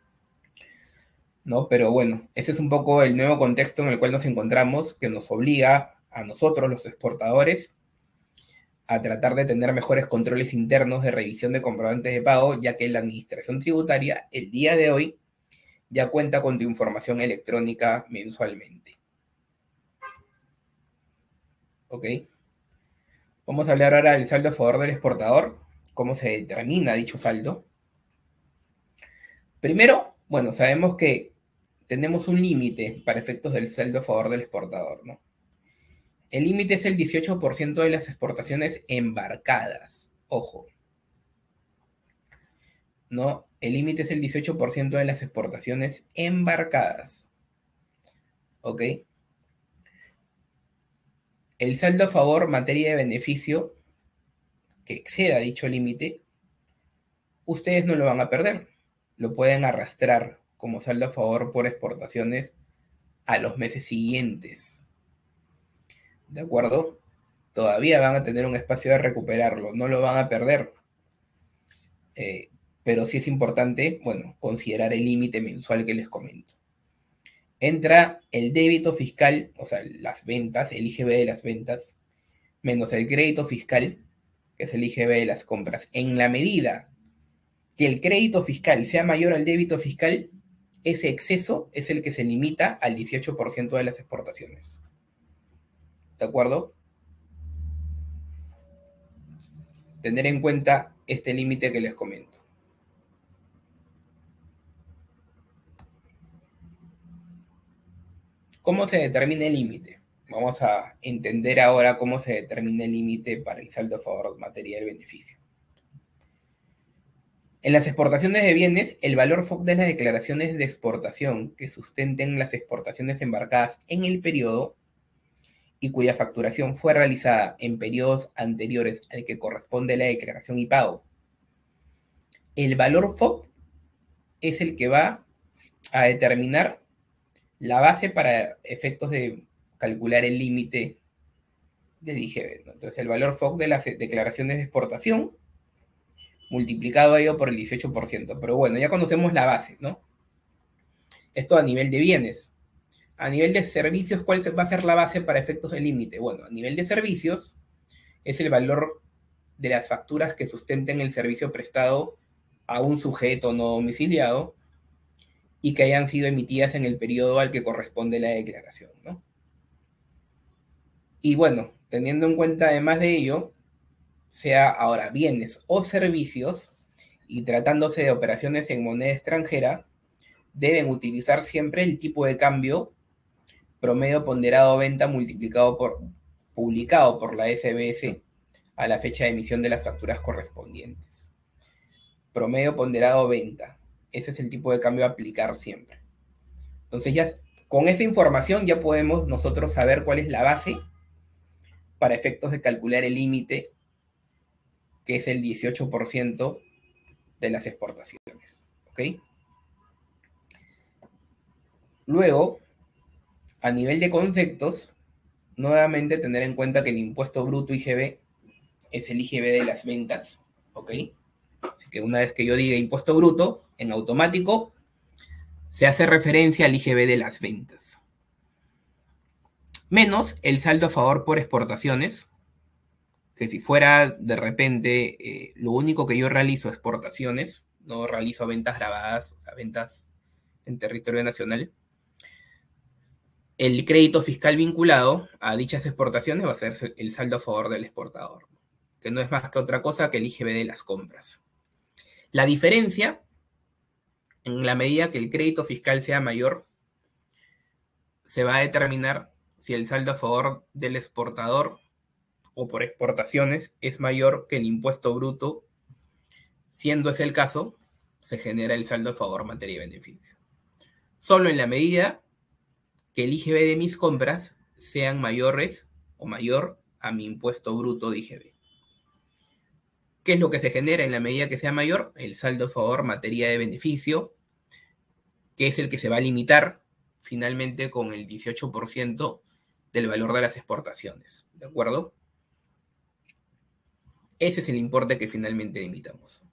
¿no? Pero bueno, ese es un poco el nuevo contexto en el cual nos encontramos, que nos obliga a nosotros, los exportadores, a tratar de tener mejores controles internos de revisión de comprobantes de pago, ya que la administración tributaria, el día de hoy, ya cuenta con tu información electrónica mensualmente. ¿Ok? Vamos a hablar ahora del saldo a favor del exportador, cómo se determina dicho saldo. Primero, bueno, sabemos que tenemos un límite para efectos del saldo a favor del exportador, ¿no? El límite es el 18% de las exportaciones embarcadas. Ojo, ¿no? El límite es el 18% de las exportaciones embarcadas. ¿Ok? El saldo a favor, materia de beneficio, que exceda dicho límite, ustedes no lo van a perder. Lo pueden arrastrar como saldo a favor por exportaciones a los meses siguientes. ¿De acuerdo? Todavía van a tener un espacio de recuperarlo, no lo van a perder. Pero sí es importante, bueno, considerar el límite mensual que les comento. Entra el débito fiscal, o sea, las ventas, el IGB de las ventas, menos el crédito fiscal, que es el IGB de las compras, en la medida que el crédito fiscal sea mayor al débito fiscal, ese exceso es el que se limita al 18% de las exportaciones. ¿De acuerdo? Tener en cuenta este límite que les comento. ¿Cómo se determina el límite? Vamos a entender ahora cómo se determina el límite para el saldo a favor materia del beneficio. En las exportaciones de bienes, el valor FOB de las declaraciones de exportación que sustenten las exportaciones embarcadas en el periodo y cuya facturación fue realizada en periodos anteriores al que corresponde la declaración y pago. El valor FOB es el que va a determinar la base para efectos de calcular el límite del IGB, ¿no? Entonces, el valor FOB de las declaraciones de exportación multiplicado ello por el 18%. Pero bueno, ya conocemos la base, ¿no? Esto a nivel de bienes. A nivel de servicios, ¿cuál va a ser la base para efectos de límite? Bueno, a nivel de servicios es el valor de las facturas que sustenten el servicio prestado a un sujeto no domiciliado y que hayan sido emitidas en el periodo al que corresponde la declaración, ¿no? Y bueno, teniendo en cuenta además de ello, sea ahora bienes o servicios, y tratándose de operaciones en moneda extranjera, deben utilizar siempre el tipo de cambio promedio ponderado venta publicado por la SBS a la fecha de emisión de las facturas correspondientes. Promedio ponderado venta. Ese es el tipo de cambio a aplicar siempre. Entonces ya con esa información ya podemos nosotros saber cuál es la base para efectos de calcular el límite, que es el 18% de las exportaciones. ¿Ok? Luego, a nivel de conceptos, nuevamente tener en cuenta que el impuesto bruto IGB es el IGB de las ventas. ¿Ok? Así que una vez que yo diga impuesto bruto, en automático se hace referencia al IGB de las ventas. Menos el saldo a favor por exportaciones, que si fuera de repente lo único que yo realizo exportaciones, no realizo ventas grabadas, o sea, ventas en territorio nacional, el crédito fiscal vinculado a dichas exportaciones va a ser el saldo a favor del exportador, que no es más que otra cosa que el IGB de las compras. La diferencia, en la medida que el crédito fiscal sea mayor, se va a determinar si el saldo a favor del exportador o por exportaciones es mayor que el impuesto bruto. Siendo ese el caso, se genera el saldo a favor materia y beneficio. Solo en la medida que el IGB de mis compras sean mayores o mayor a mi impuesto bruto de IGB. ¿Qué es lo que se genera en la medida que sea mayor? El saldo a favor materia de beneficio, que es el que se va a limitar finalmente con el 18% del valor de las exportaciones. ¿De acuerdo? Ese es el importe que finalmente limitamos.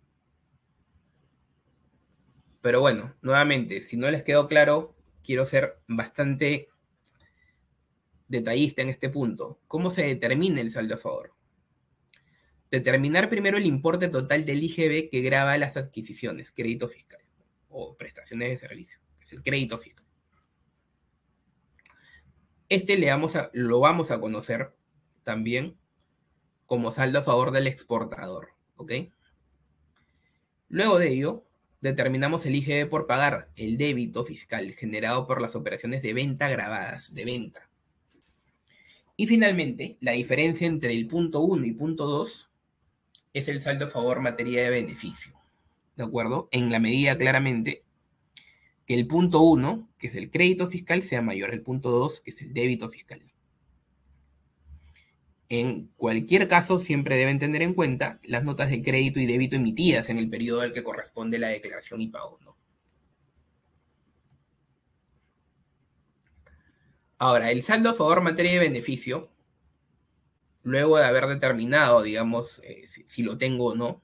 Pero bueno, nuevamente, si no les quedó claro, quiero ser bastante detallista en este punto. ¿Cómo se determina el saldo a favor? Determinar primero el importe total del IGB que grava las adquisiciones, crédito fiscal, o prestaciones de servicio, que es el crédito fiscal. Este lo vamos a conocer también como saldo a favor del exportador, ¿ok? Luego de ello, determinamos el IGB por pagar, el débito fiscal generado por las operaciones de venta grabadas, de venta. Y finalmente, la diferencia entre el punto 1 y punto 2 es el saldo a favor materia de beneficio, ¿de acuerdo? En la medida claramente que el punto 1, que es el crédito fiscal, sea mayor al punto 2, que es el débito fiscal. En cualquier caso, siempre deben tener en cuenta las notas de crédito y débito emitidas en el periodo al que corresponde la declaración y pago, ¿no? Ahora, el saldo a favor materia de beneficio, luego de haber determinado, digamos, si lo tengo o no,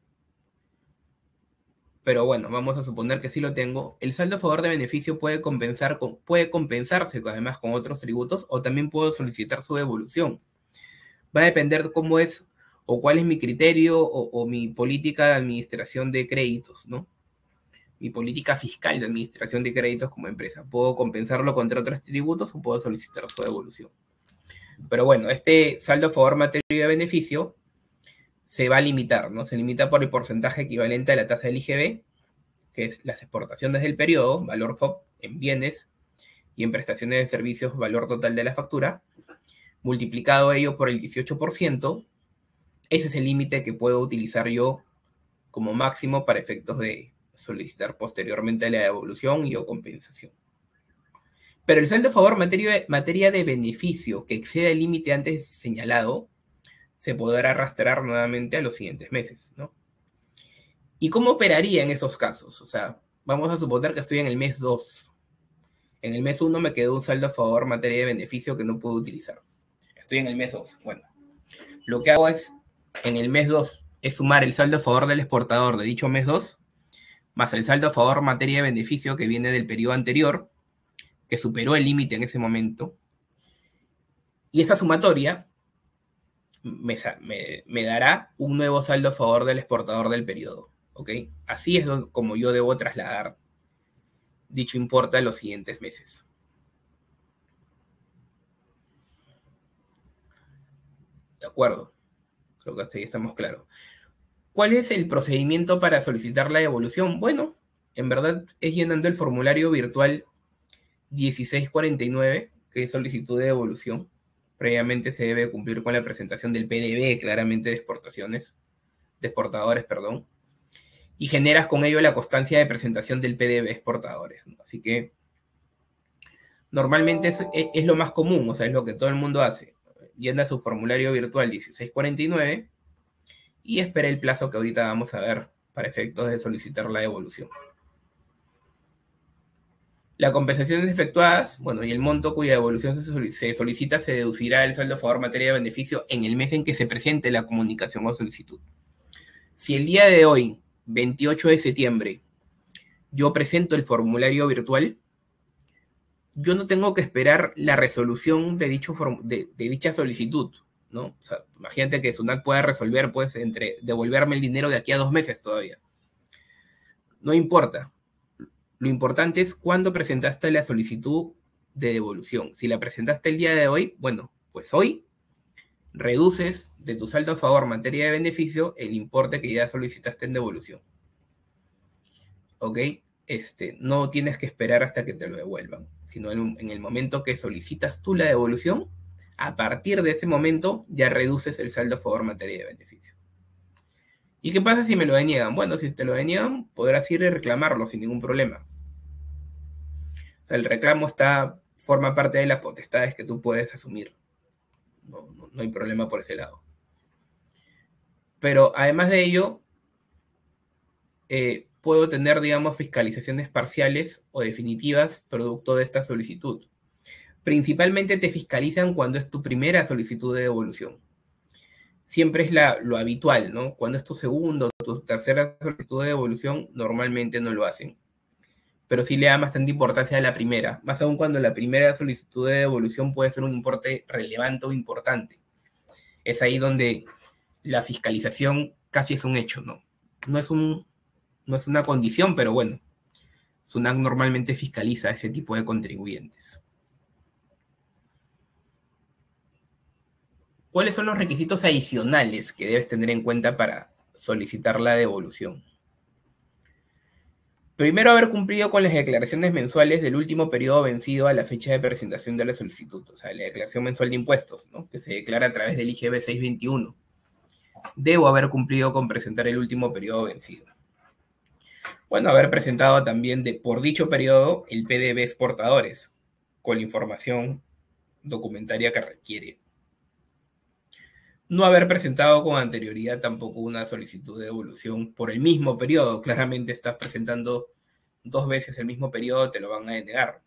pero bueno, vamos a suponer que sí lo tengo, el saldo a favor de beneficio puede compensarse además con otros tributos o también puedo solicitar su devolución. Va a depender de cómo es o cuál es mi criterio o mi política de administración de créditos, ¿no? Mi política fiscal de administración de créditos como empresa. ¿Puedo compensarlo contra otros tributos o puedo solicitar su devolución? Pero bueno, este saldo a favor materia de beneficio se va a limitar, ¿no? Se limita por el porcentaje equivalente a la tasa del IGB, que es las exportaciones del periodo, valor FOB en bienes y en prestaciones de servicios, valor total de la factura, multiplicado ello por el 18%. Ese es el límite que puedo utilizar yo como máximo para efectos de solicitar posteriormente la devolución y o compensación. Pero el saldo a favor materia de beneficio que exceda el límite antes señalado se podrá arrastrar nuevamente a los siguientes meses, ¿no? ¿Y cómo operaría en esos casos? O sea, vamos a suponer que estoy en el mes 2. En el mes 1 me quedó un saldo a favor materia de beneficio que no puedo utilizar. Estoy en el mes 2. Bueno, lo que hago es, en el mes 2, es sumar el saldo a favor del exportador de dicho mes 2, más el saldo a favor materia de beneficio que viene del periodo anterior, que superó el límite en ese momento. Y esa sumatoria me dará un nuevo saldo a favor del exportador del periodo. ¿Ok? Así es como yo debo trasladar dicho importe a los siguientes meses. ¿De acuerdo? Creo que hasta ahí estamos claros. ¿Cuál es el procedimiento para solicitar la devolución? Bueno, en verdad es llenando el formulario virtual 1649, que es solicitud de devolución. Previamente se debe cumplir con la presentación del PDB, claramente de exportaciones, de exportadores, perdón, y generas con ello la constancia de presentación del PDB exportadores, ¿no? Así que normalmente es lo más común, o sea, es lo que todo el mundo hace. Llena su formulario virtual 1649 y espera el plazo que ahorita vamos a ver para efectos de solicitar la devolución. Las compensaciones efectuadas, bueno, y el monto cuya devolución se solicita se deducirá del saldo a favor materia de beneficio en el mes en que se presente la comunicación o solicitud. Si el día de hoy, 28 de septiembre, yo presento el formulario virtual, yo no tengo que esperar la resolución de dicha solicitud, ¿no? O sea, imagínate que SUNAT pueda resolver, pues, devolverme el dinero de aquí a 2 meses todavía. No importa. Lo importante es cuándo presentaste la solicitud de devolución. Si la presentaste el día de hoy, bueno, pues hoy reduces de tu saldo a favor materia de beneficio el importe que ya solicitaste en devolución. ¿Ok? No tienes que esperar hasta que te lo devuelvan, sino en el momento que solicitas tú la devolución, a partir de ese momento ya reduces el saldo a favor materia de beneficio. ¿Y qué pasa si me lo deniegan? Bueno, si te lo deniegan, podrás ir y reclamarlo sin ningún problema. O sea, el reclamo forma parte de las potestades que tú puedes asumir. No hay problema por ese lado. Pero además de ello, puedo tener, digamos, fiscalizaciones parciales o definitivas producto de esta solicitud. Principalmente te fiscalizan cuando es tu primera solicitud de devolución. Siempre es lo habitual, ¿no? Cuando es tu segunda o tu tercera solicitud de devolución, normalmente no lo hacen. Pero sí le da bastante importancia a la primera, más aún cuando la primera solicitud de devolución puede ser un importe relevante o importante. Es ahí donde la fiscalización casi es un hecho, ¿no? No es una condición, pero bueno, SUNAT normalmente fiscaliza ese tipo de contribuyentes. ¿Cuáles son los requisitos adicionales que debes tener en cuenta para solicitar la devolución? Primero, haber cumplido con las declaraciones mensuales del último periodo vencido a la fecha de presentación de la solicitud, o sea, la declaración mensual de impuestos, ¿no? Que se declara a través del IGB 621. Debo haber cumplido con presentar el último periodo vencido. Bueno, haber presentado también por dicho periodo el PDB exportadores, con la información documentaria que requiere. No haber presentado con anterioridad tampoco una solicitud de devolución por el mismo periodo. Claramente estás presentando 2 veces el mismo periodo, te lo van a denegar.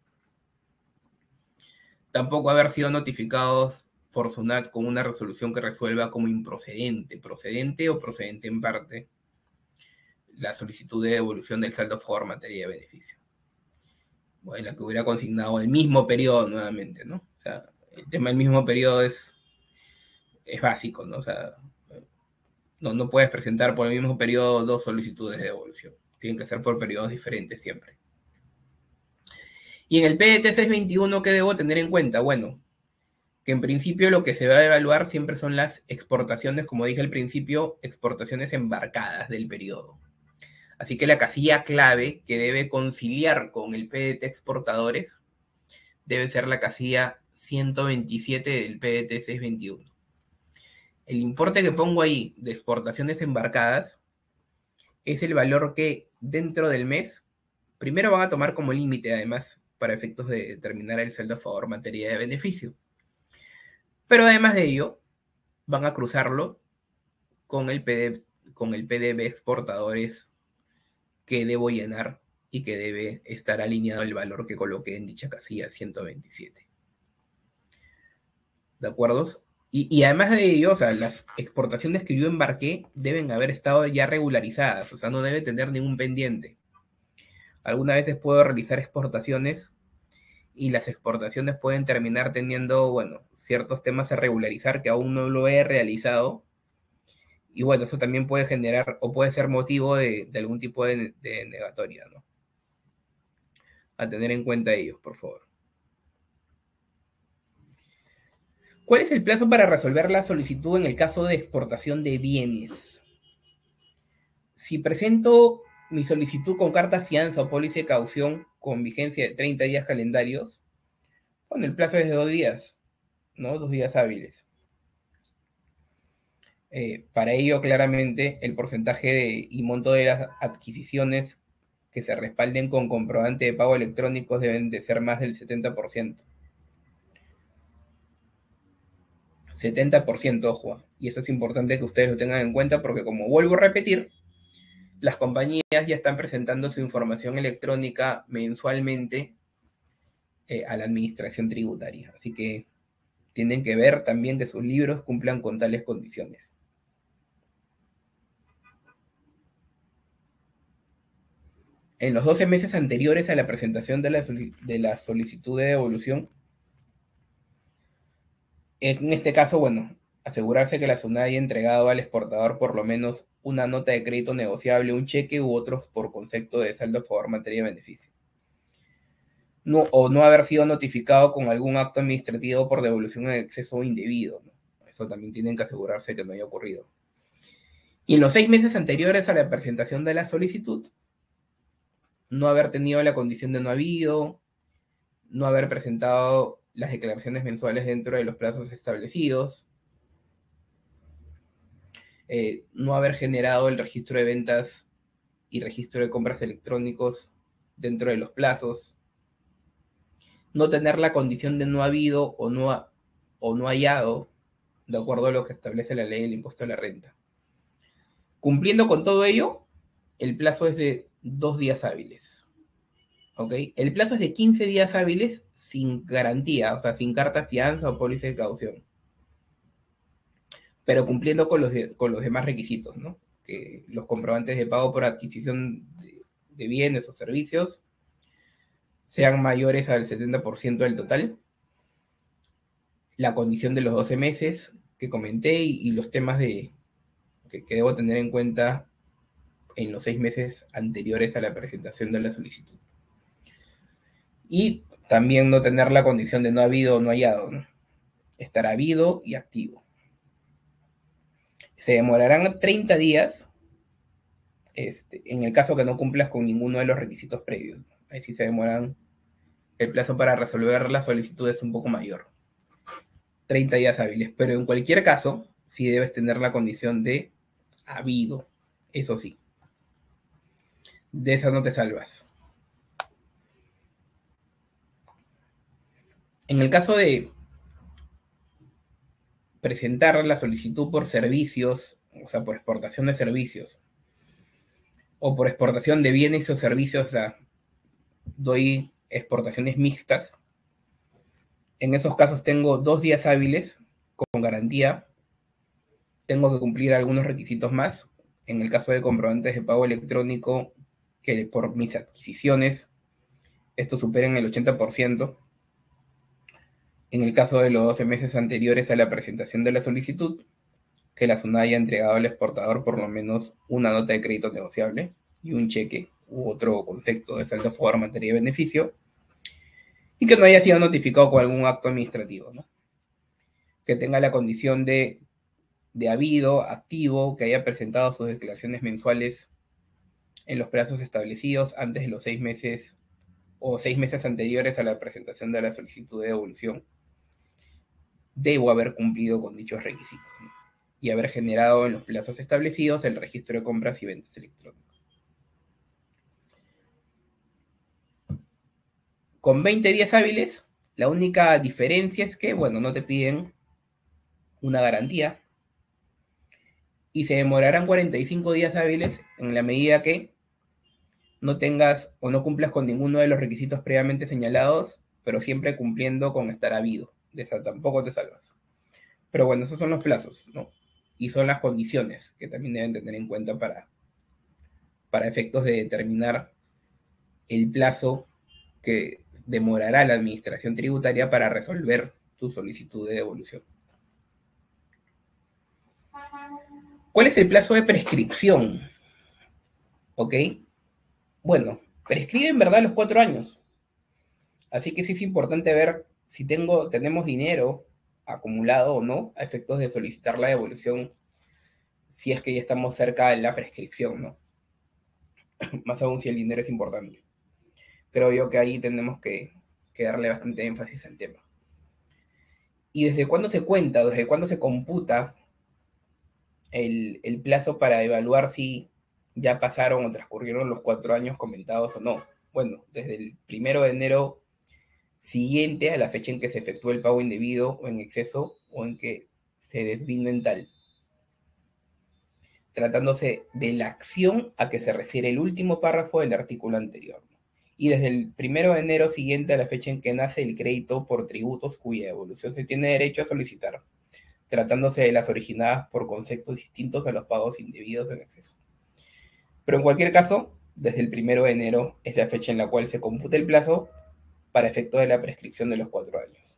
Tampoco haber sido notificados por SUNAT con una resolución que resuelva como improcedente, procedente o procedente en parte, la solicitud de devolución del saldo a favor materia de beneficio. Bueno, la que hubiera consignado el mismo periodo nuevamente, ¿no? O sea, el tema del mismo periodo es básico, ¿no? O sea, No puedes presentar por el mismo periodo dos solicitudes de devolución. Tienen que ser por periodos diferentes siempre. Y en el PDT 621, ¿qué debo tener en cuenta? Bueno, que en principio lo que se va a evaluar siempre son las exportaciones, como dije al principio, exportaciones embarcadas del periodo. Así que la casilla clave que debe conciliar con el PDT exportadores debe ser la casilla 127 del PDT 621. El importe que pongo ahí de exportaciones embarcadas es el valor que dentro del mes, primero van a tomar como límite, además, para efectos de determinar el saldo a favor materia de beneficio. Pero además de ello, van a cruzarlo con el PDB exportadores que debo llenar y que debe estar alineado el valor que coloqué en dicha casilla 127. ¿De acuerdo? Y además de ello, o sea, las exportaciones que yo embarqué deben haber estado ya regularizadas, o sea, no debe tener ningún pendiente. Algunas veces puedo realizar exportaciones y las exportaciones pueden terminar teniendo, bueno, ciertos temas a regularizar que aún no lo he realizado. Y bueno, eso también puede generar o puede ser motivo de algún tipo de negatoria, ¿no? A tener en cuenta ellos, por favor. ¿Cuál es el plazo para resolver la solicitud en el caso de exportación de bienes? Si presento mi solicitud con carta fianza o póliza de caución con vigencia de 30 días calendarios, bueno, el plazo es de 2 días, ¿no? 2 días hábiles. Para ello, claramente, el porcentaje y monto de las adquisiciones que se respalden con comprobante de pago electrónicos deben de ser más del 70%. 70%, ojo. Y eso es importante que ustedes lo tengan en cuenta porque, como vuelvo a repetir, las compañías ya están presentando su información electrónica mensualmente a la administración tributaria. Así que tienen que ver también que sus libros cumplan con tales condiciones. En los 12 meses anteriores a la presentación de la solicitud de devolución, en este caso, bueno, asegurarse que la SUNAT haya entregado al exportador por lo menos una nota de crédito negociable, un cheque u otros por concepto de saldo a favor materia de beneficio. No, o no haber sido notificado con algún acto administrativo por devolución en exceso indebido, ¿no? Eso también tienen que asegurarse que no haya ocurrido. Y en los 6 meses anteriores a la presentación de la solicitud, no haber tenido la condición de no habido, no haber presentado las declaraciones mensuales dentro de los plazos establecidos, no haber generado el registro de ventas y registro de compras electrónicos dentro de los plazos, no tener la condición de no habido o no hallado, de acuerdo a lo que establece la ley del impuesto a la renta. Cumpliendo con todo ello, el plazo es de 2 días hábiles. ¿Ok? El plazo es de 15 días hábiles sin garantía, o sea, sin carta fianza o póliza de caución. Pero cumpliendo con los demás requisitos, ¿no? Que los comprobantes de pago por adquisición de bienes o servicios sean mayores al 70% del total, la condición de los 12 meses que comenté y los temas que debo tener en cuenta en los 6 meses anteriores a la presentación de la solicitud. Y también no tener la condición de no habido o no hallado, ¿no? Estar habido y activo. Se demorarán 30 días en el caso que no cumplas con ninguno de los requisitos previos. Ahí sí se demoran, el plazo para resolver la solicitud es un poco mayor. 30 días hábiles, pero en cualquier caso, sí debes tener la condición de habido, eso sí. De esa no te salvas. En el caso de presentar la solicitud por servicios, o sea, por exportación de servicios, o por exportación de bienes o servicios, o sea, doy exportaciones mixtas. En esos casos tengo 2 días hábiles con garantía. Tengo que cumplir algunos requisitos más. En el caso de comprobantes de pago electrónico, que por mis adquisiciones, esto superen el 80%. En el caso de los 12 meses anteriores a la presentación de la solicitud, que la SUNAT haya entregado al exportador por lo menos una nota de crédito negociable y un cheque u otro concepto de saldo a favor en materia de beneficio, y que no haya sido notificado con algún acto administrativo, ¿no? Que tenga la condición de habido, activo, que haya presentado sus declaraciones mensuales en los plazos establecidos antes de los 6 meses o 6 meses anteriores a la presentación de la solicitud de devolución. Debo haber cumplido con dichos requisitos, ¿no? Y haber generado en los plazos establecidos el registro de compras y ventas electrónicas. Con 20 días hábiles, la única diferencia es que, bueno, no te piden una garantía y se demorarán 45 días hábiles en la medida que no tengas o no cumplas con ninguno de los requisitos previamente señalados, pero siempre cumpliendo con estar habido. De esa tampoco te salvas. Pero bueno, esos son los plazos, ¿no? Y son las condiciones que también deben tener en cuenta para efectos de determinar el plazo que demorará la administración tributaria para resolver tu solicitud de devolución. ¿Cuál es el plazo de prescripción? ¿Ok? Bueno, prescribe en verdad los 4 años. Así que sí es importante ver si tenemos dinero acumulado o no a efectos de solicitar la devolución, si es que ya estamos cerca de la prescripción, ¿no? Más aún si el dinero es importante. Creo yo que ahí tenemos que darle bastante énfasis al tema. ¿Y desde cuándo se cuenta, desde cuándo se computa el plazo para evaluar si ya pasaron o transcurrieron los 4 años comentados o no? Bueno, desde el 1 de enero siguiente a la fecha en que se efectuó el pago indebido o en exceso o en que se desvino en tal, tratándose de la acción a que se refiere el último párrafo del artículo anterior. Y desde el 1 de enero siguiente a la fecha en que nace el crédito por tributos cuya devolución se tiene derecho a solicitar, tratándose de las originadas por conceptos distintos a los pagos indebidos en exceso. Pero en cualquier caso, desde el 1 de enero es la fecha en la cual se computa el plazo para efecto de la prescripción de los 4 años.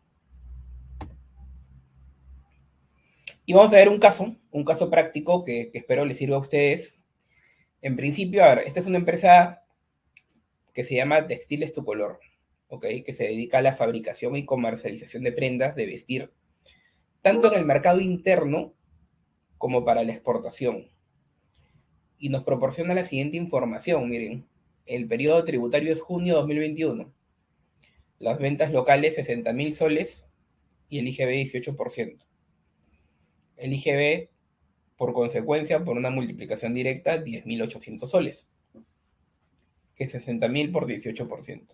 Y vamos a ver un caso práctico que espero les sirva a ustedes. En principio, a ver, esta es una empresa que se llama Textiles Tu Color, ¿ok? Que se dedica a la fabricación y comercialización de prendas de vestir, tanto en el mercado interno como para la exportación. Y nos proporciona la siguiente información, miren. El periodo tributario es junio 2021. Las ventas locales 60.000 soles y el IGB 18%. El IGB, por consecuencia, por una multiplicación directa, 10.800 soles, que es 60.000 por 18%.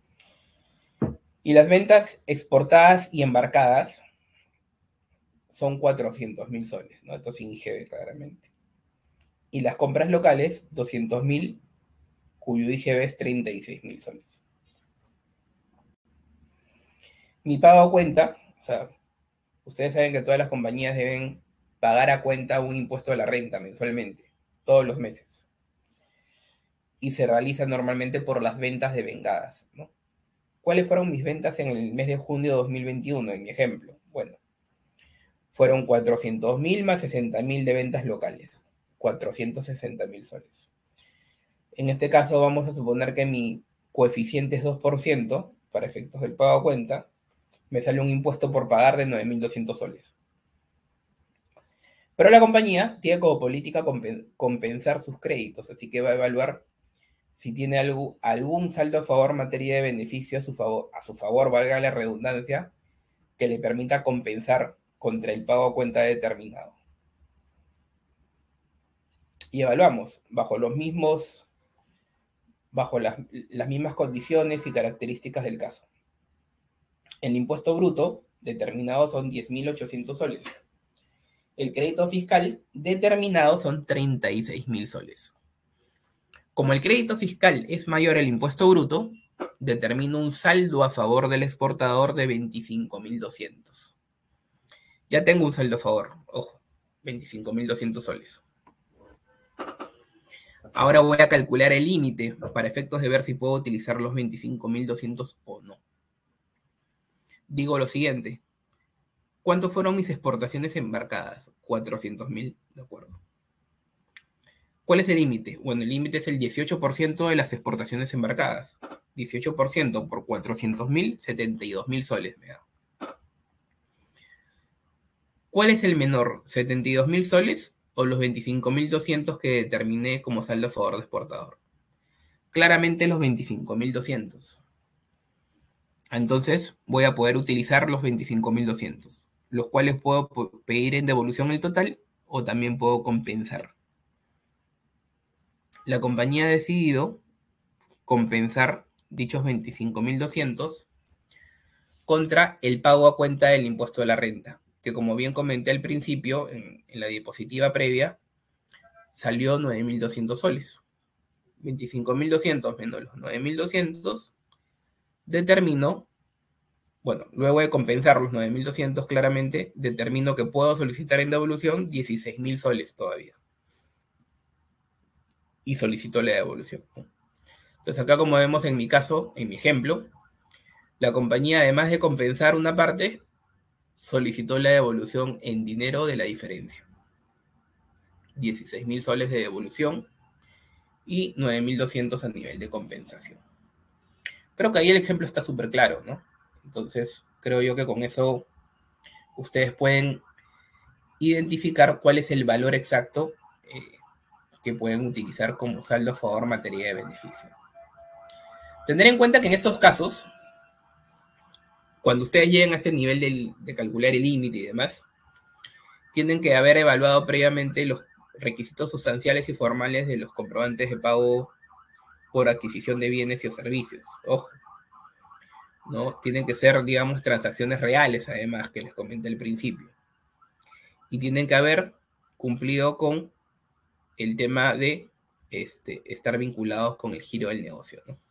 Y las ventas exportadas y embarcadas son 400.000 soles, ¿no? Esto sin IGB, claramente. Y las compras locales, 200.000, cuyo IGB es 36.000 soles. Mi pago a cuenta, o sea, ustedes saben que todas las compañías deben pagar a cuenta un impuesto de la renta mensualmente, todos los meses. Y se realiza normalmente por las ventas devengadas, ¿no? ¿Cuáles fueron mis ventas en el mes de junio de 2021, en mi ejemplo? Bueno, fueron 400.000 más 60.000 de ventas locales, 460.000 soles. En este caso vamos a suponer que mi coeficiente es 2% para efectos del pago a cuenta. Me sale un impuesto por pagar de 9.200 soles. Pero la compañía tiene como política compensar sus créditos, así que va a evaluar si tiene algún saldo a favor en materia de beneficio a su favor, valga la redundancia, que le permita compensar contra el pago a cuenta determinado. Y evaluamos bajo las mismas condiciones y características del caso. El impuesto bruto determinado son 10.800 soles. El crédito fiscal determinado son 36.000 soles. Como el crédito fiscal es mayor al impuesto bruto, determino un saldo a favor del exportador de 25.200. Ya tengo un saldo a favor, ojo, 25.200 soles. Ahora voy a calcular el límite para efectos de ver si puedo utilizar los 25.200 o no. Digo lo siguiente. ¿Cuánto fueron mis exportaciones embarcadas? 400.000, de acuerdo. ¿Cuál es el límite? Bueno, el límite es el 18% de las exportaciones embarcadas. 18% por 400.000, 72.000 soles me da. ¿Cuál es el menor? ¿72.000 soles o los 25.200 que determiné como saldo a favor de exportador? Claramente los 25.200. Entonces voy a poder utilizar los 25.200, los cuales puedo pedir en devolución el total o también puedo compensar. La compañía ha decidido compensar dichos 25.200 contra el pago a cuenta del impuesto de la renta, que como bien comenté al principio, en la diapositiva previa, salió 9.200 soles. 25.200 menos los 9.200 determino, bueno, luego de compensar los 9.200 claramente, determino que puedo solicitar en devolución 16.000 soles todavía. Y solicito la devolución. Entonces acá, como vemos en mi caso, en mi ejemplo, la compañía, además de compensar una parte, solicitó la devolución en dinero de la diferencia. 16.000 soles de devolución y 9.200 a nivel de compensación. Creo que ahí el ejemplo está súper claro, ¿no? Entonces, creo yo que con eso ustedes pueden identificar cuál es el valor exacto que pueden utilizar como saldo a favor materia de beneficio. Tener en cuenta que en estos casos, cuando ustedes lleguen a este nivel de calcular el límite y demás, tienen que haber evaluado previamente los requisitos sustanciales y formales de los comprobantes de pago por adquisición de bienes y o servicios. Ojo, ¿no? Tienen que ser, digamos, transacciones reales, además, que les comenté al principio. Y tienen que haber cumplido con el tema de estar vinculados con el giro del negocio, ¿no?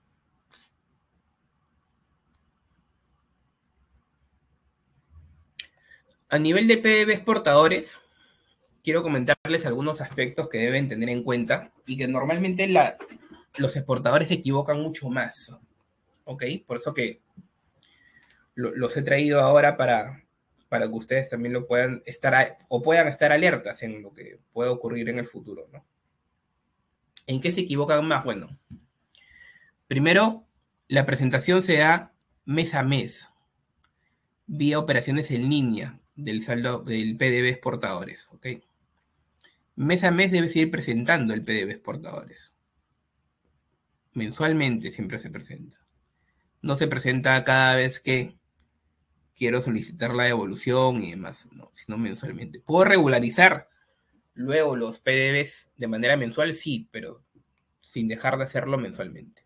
A nivel de PDB exportadores, quiero comentarles algunos aspectos que deben tener en cuenta y que normalmente los exportadores se equivocan mucho más, ¿ok? Por eso que los he traído ahora para que ustedes también lo puedan puedan estar alertas en lo que puede ocurrir en el futuro, ¿no? ¿En qué se equivocan más? Bueno, primero, la presentación se da mes a mes, vía operaciones en línea del saldo del PDB exportadores, ¿ok? Mes a mes debes ir presentando el PDB exportadores. Mensualmente siempre se presenta. No se presenta cada vez que quiero solicitar la devolución y demás, no, sino mensualmente. ¿Puedo regularizar luego los PDBs de manera mensual? Sí, pero sin dejar de hacerlo mensualmente.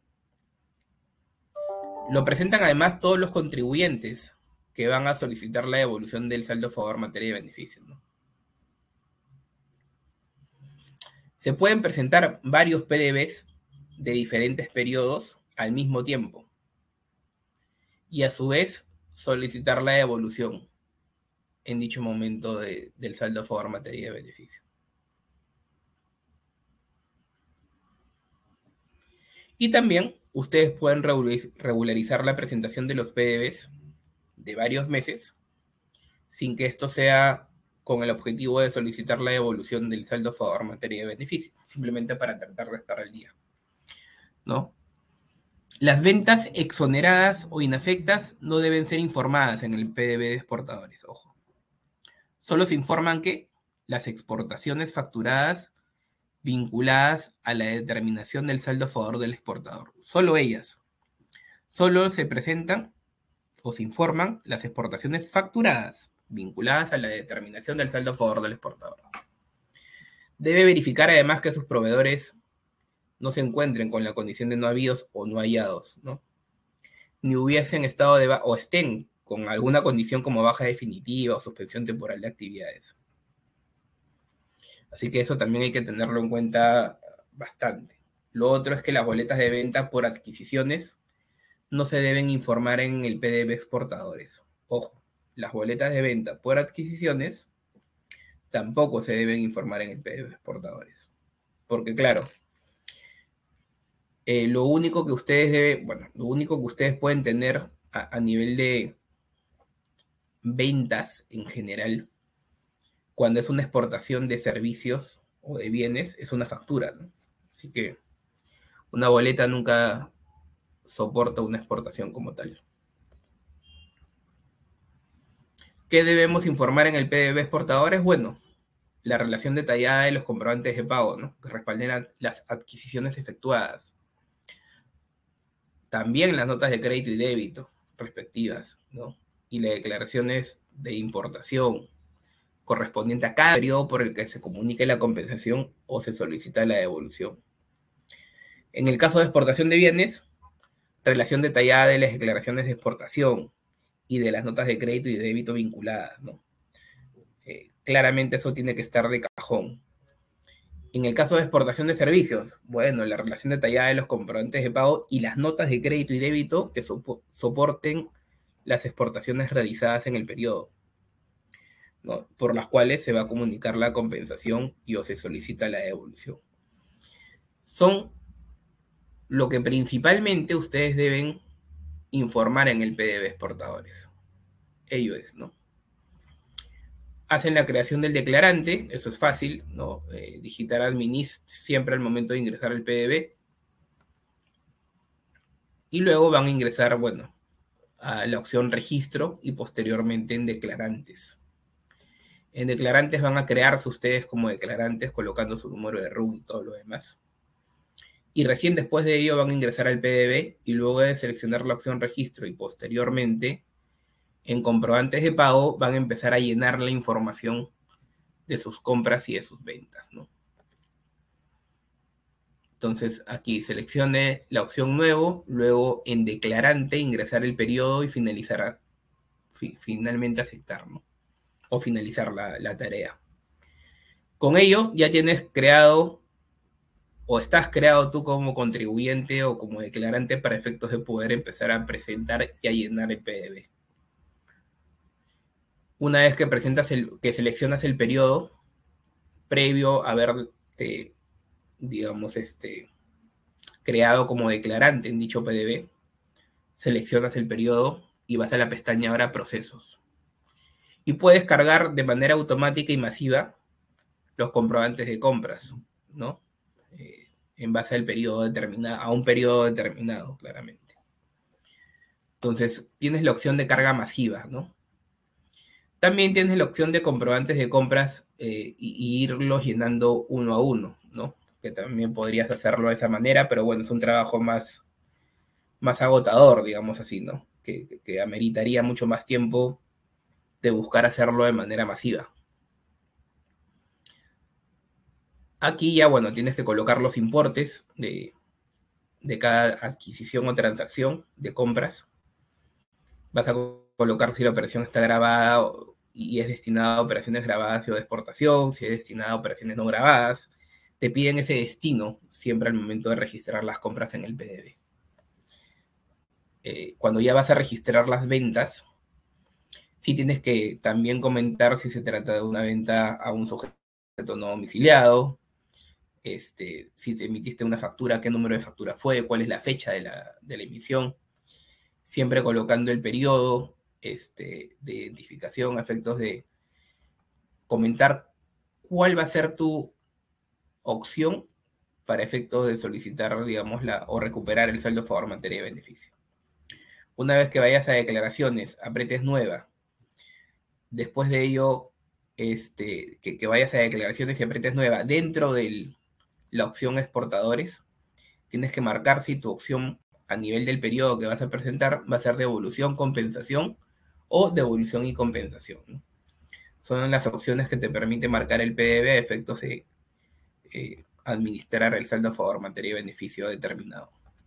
Lo presentan además todos los contribuyentes que van a solicitar la devolución del saldo a favor materia de beneficios, ¿no? Se pueden presentar varios PDBs de diferentes periodos al mismo tiempo y a su vez solicitar la devolución en dicho momento del saldo a favor materia de beneficio. Y también ustedes pueden regularizar la presentación de los PDBs de varios meses sin que esto sea con el objetivo de solicitar la devolución del saldo a favor materia de beneficio, simplemente para tratar de estar al día, ¿no? Las ventas exoneradas o inafectas no deben ser informadas en el PDB de exportadores, ojo. Solo se informan que las exportaciones facturadas vinculadas a la determinación del saldo a favor del exportador, solo ellas. Solo se presentan o se informan las exportaciones facturadas vinculadas a la determinación del saldo a favor del exportador. Debe verificar además que sus proveedores no se encuentren con la condición de no habidos o no hallados, ¿no? Ni hubiesen estado o estén con alguna condición como baja definitiva o suspensión temporal de actividades. Así que eso también hay que tenerlo en cuenta bastante. Lo otro es que las boletas de venta por adquisiciones no se deben informar en el PDB exportadores. Ojo, las boletas de venta por adquisiciones tampoco se deben informar en el PDB exportadores. Porque claro, lo único que ustedes pueden tener a nivel ventas en general, cuando es una exportación de servicios o de bienes, es una factura, ¿no? Así que una boleta nunca soporta una exportación como tal. ¿Qué debemos informar en el PDB exportadores? Bueno, la relación detallada de los comprobantes de pago, ¿no? Que respalden las adquisiciones efectuadas. También las notas de crédito y débito respectivas, ¿no? Y las declaraciones de importación correspondiente a cada periodo por el que se comunique la compensación o se solicita la devolución. En el caso de exportación de bienes, relación detallada de las declaraciones de exportación y de las notas de crédito y de débito vinculadas, ¿no? Claramente eso tiene que estar de cajón. En el caso de exportación de servicios, bueno, la relación detallada de los comprobantes de pago y las notas de crédito y débito que soporten las exportaciones realizadas en el periodo, ¿no? Por las cuales se va a comunicar la compensación y o se solicita la devolución. Son lo que principalmente ustedes deben informar en el PDB exportadores. Ello es, ¿no? Hacen la creación del declarante, eso es fácil, ¿no? Digitar adminis siempre al momento de ingresar al PDB. Y luego van a ingresar, bueno, a la opción registro y posteriormente en declarantes. En declarantes van a crearse ustedes como declarantes colocando su número de RUC y todo lo demás. Y recién después de ello van a ingresar al PDB y luego de seleccionar la opción registro y posteriormente en comprobantes de pago van a empezar a llenar la información de sus compras y de sus ventas, ¿no? Entonces aquí seleccione la opción nuevo, luego en declarante ingresar el periodo y finalmente aceptar, ¿no? O finalizar la tarea. Con ello ya tienes creado o estás creado tú como contribuyente o como declarante para efectos de poder empezar a presentar y a llenar el PDB. Una vez que que seleccionas el periodo, previo a haberte, digamos, creado como declarante en dicho PDB, seleccionas el periodo y vas a la pestaña ahora procesos. Y puedes cargar de manera automática y masiva los comprobantes de compras, ¿no? En base al periodo determinado, a un periodo determinado, claramente. Entonces, tienes la opción de carga masiva, ¿no? También tienes la opción de comprobantes de compras y irlos llenando uno a uno, ¿no? Que también podrías hacerlo de esa manera, pero bueno, es un trabajo más agotador, digamos así, ¿no? Que ameritaría mucho más tiempo de buscar hacerlo de manera masiva. Aquí ya, bueno, tienes que colocar los importes de cada adquisición o transacción de compras. Vas a colocar si la operación está grabada y es destinada a operaciones grabadas o de exportación, si es destinada a operaciones no grabadas. Te piden ese destino siempre al momento de registrar las compras en el PDB. Cuando ya vas a registrar las ventas, sí tienes que también comentar si se trata de una venta a un sujeto no domiciliado, si te emitiste una factura, qué número de factura fue, cuál es la fecha de la emisión, siempre colocando el periodo de identificación a efectos de comentar cuál va a ser tu opción para efectos de solicitar, digamos, o recuperar el saldo a favor materia de beneficio. Una vez que vayas a declaraciones, apretes nueva. Después de ello, que vayas a declaraciones y apretes nueva. Dentro de la opción exportadores, tienes que marcar si tu opción a nivel del periodo que vas a presentar va a ser devolución, compensación o devolución y compensación, ¿no? Son las opciones que te permiten marcar el PDB a efectos de administrar el saldo a favor materia de beneficio determinado.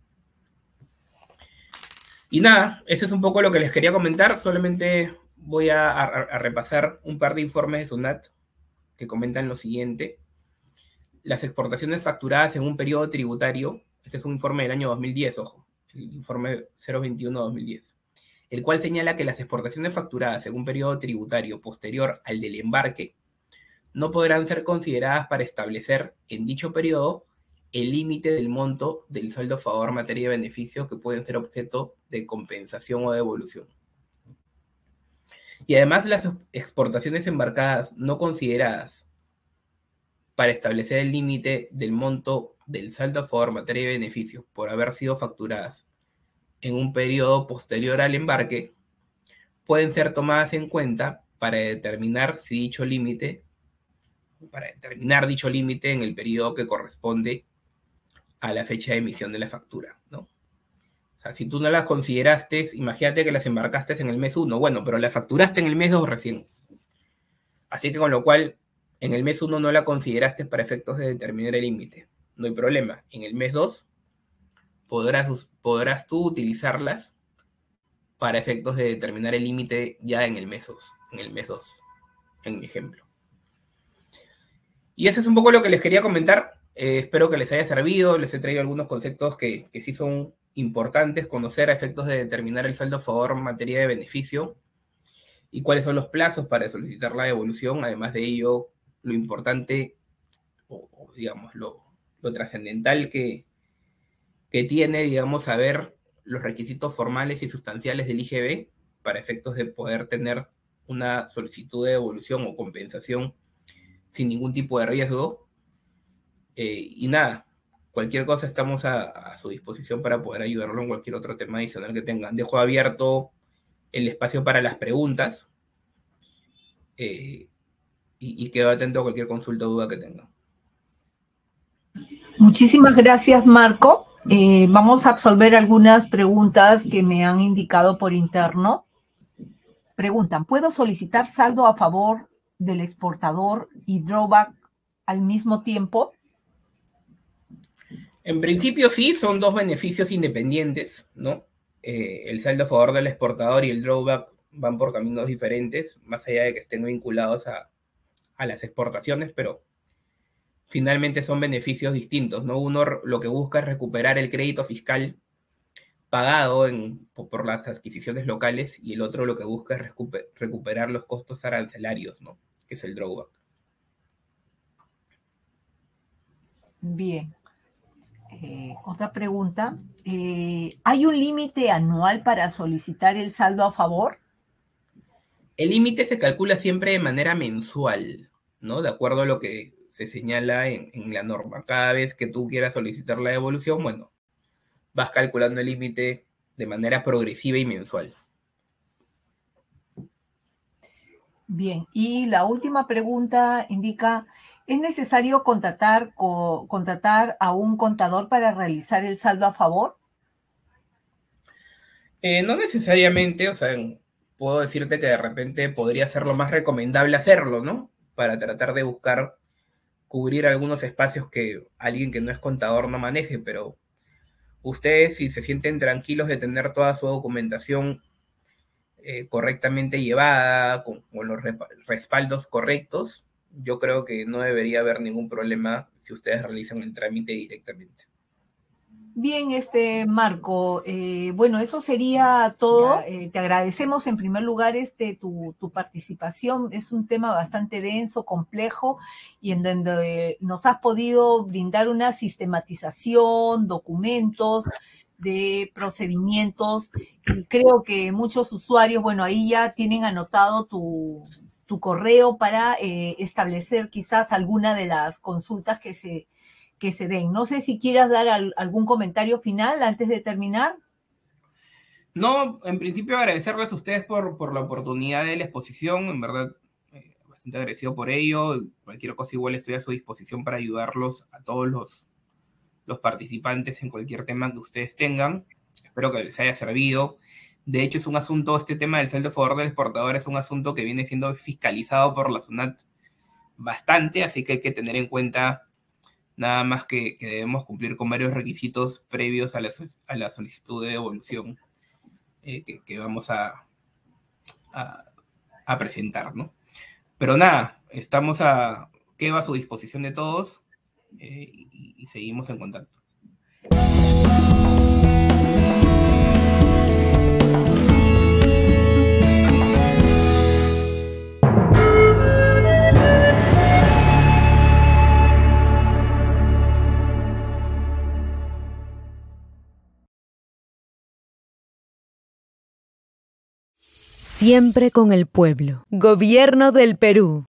Y nada, eso es un poco lo que les quería comentar. Solamente voy a repasar un par de informes de SUNAT que comentan lo siguiente. Las exportaciones facturadas en un periodo tributario, este es un informe del año 2010, ojo, el informe 021-2010, el cual señala que las exportaciones facturadas en un periodo tributario posterior al del embarque no podrán ser consideradas para establecer en dicho periodo el límite del monto del saldo a favor materia de beneficio que pueden ser objeto de compensación o devolución. Y además las exportaciones embarcadas no consideradas para establecer el límite del monto del saldo a favor materia y beneficios por haber sido facturadas en un periodo posterior al embarque, pueden ser tomadas en cuenta para determinar dicho límite en el periodo que corresponde a la fecha de emisión de la factura, ¿no? O sea, si tú no las consideraste, imagínate que las embarcaste en el mes 1, bueno, pero las facturaste en el mes 2 recién. Así que con lo cual, en el mes 1 no la consideraste para efectos de determinar el límite. No hay problema. En el mes 2 podrás tú utilizarlas para efectos de determinar el límite ya en el mes 2, en mi ejemplo. Y eso es un poco lo que les quería comentar. Espero que les haya servido. Les he traído algunos conceptos que sí son importantes conocer a efectos de determinar el saldo a favor en materia de beneficio y cuáles son los plazos para solicitar la devolución. Además de ello, lo importante, o digamos, lo trascendental que tiene, digamos, saber los requisitos formales y sustanciales del IGB para efectos de poder tener una solicitud de devolución o compensación sin ningún tipo de riesgo. Y nada, cualquier cosa estamos a su disposición para poder ayudarlo en cualquier otro tema adicional que tengan. Dejo abierto el espacio para las preguntas y quedo atento a cualquier consulta o duda que tengan. Muchísimas gracias, Marco. Vamos a absolver algunas preguntas que me han indicado por interno. Preguntan, ¿puedo solicitar saldo a favor del exportador y drawback al mismo tiempo? En principio sí, son dos beneficios independientes, ¿no? El saldo a favor del exportador y el drawback van por caminos diferentes, más allá de que estén vinculados a las exportaciones, pero finalmente son beneficios distintos, ¿no? Uno lo que busca es recuperar el crédito fiscal pagado por las adquisiciones locales y el otro lo que busca es recuperar los costos arancelarios, ¿no? Que es el drawback. Bien. Otra pregunta. ¿Hay un límite anual para solicitar el saldo a favor? El límite se calcula siempre de manera mensual, ¿no? De acuerdo a lo que se señala en la norma. Cada vez que tú quieras solicitar la devolución, bueno, vas calculando el límite de manera progresiva y mensual. Bien, y la última pregunta indica, ¿es necesario contratar a un contador para realizar el saldo a favor? No necesariamente, o sea, puedo decirte que de repente podría ser lo más recomendable hacerlo, ¿no? Para tratar de buscar cubrir algunos espacios que alguien que no es contador no maneje, pero ustedes, si se sienten tranquilos de tener toda su documentación correctamente llevada, con los respaldos correctos, yo creo que no debería haber ningún problema si ustedes realizan el trámite directamente. Bien, Marco, bueno, eso sería todo. Te agradecemos en primer lugar tu participación. Es un tema bastante denso, complejo, y en donde nos has podido brindar una sistematización, documentos de procedimientos. Y creo que muchos usuarios, bueno, ahí ya tienen anotado tu correo para establecer quizás alguna de las consultas que se den. No sé si quieras dar algún comentario final antes de terminar. No, en principio agradecerles a ustedes por la oportunidad de la exposición, en verdad, bastante agradecido por ello. Cualquier cosa igual estoy a su disposición para ayudarlos a todos los participantes en cualquier tema que ustedes tengan. Espero que les haya servido. De hecho, es un asunto, este tema del saldo a favor del exportador es un asunto que viene siendo fiscalizado por la SUNAT bastante, así que hay que tener en cuenta nada más que debemos cumplir con varios requisitos previos a la solicitud de devolución que vamos a presentar, ¿no? Pero nada, quedo a su disposición de todos y seguimos en contacto. Siempre con el pueblo. Gobierno del Perú.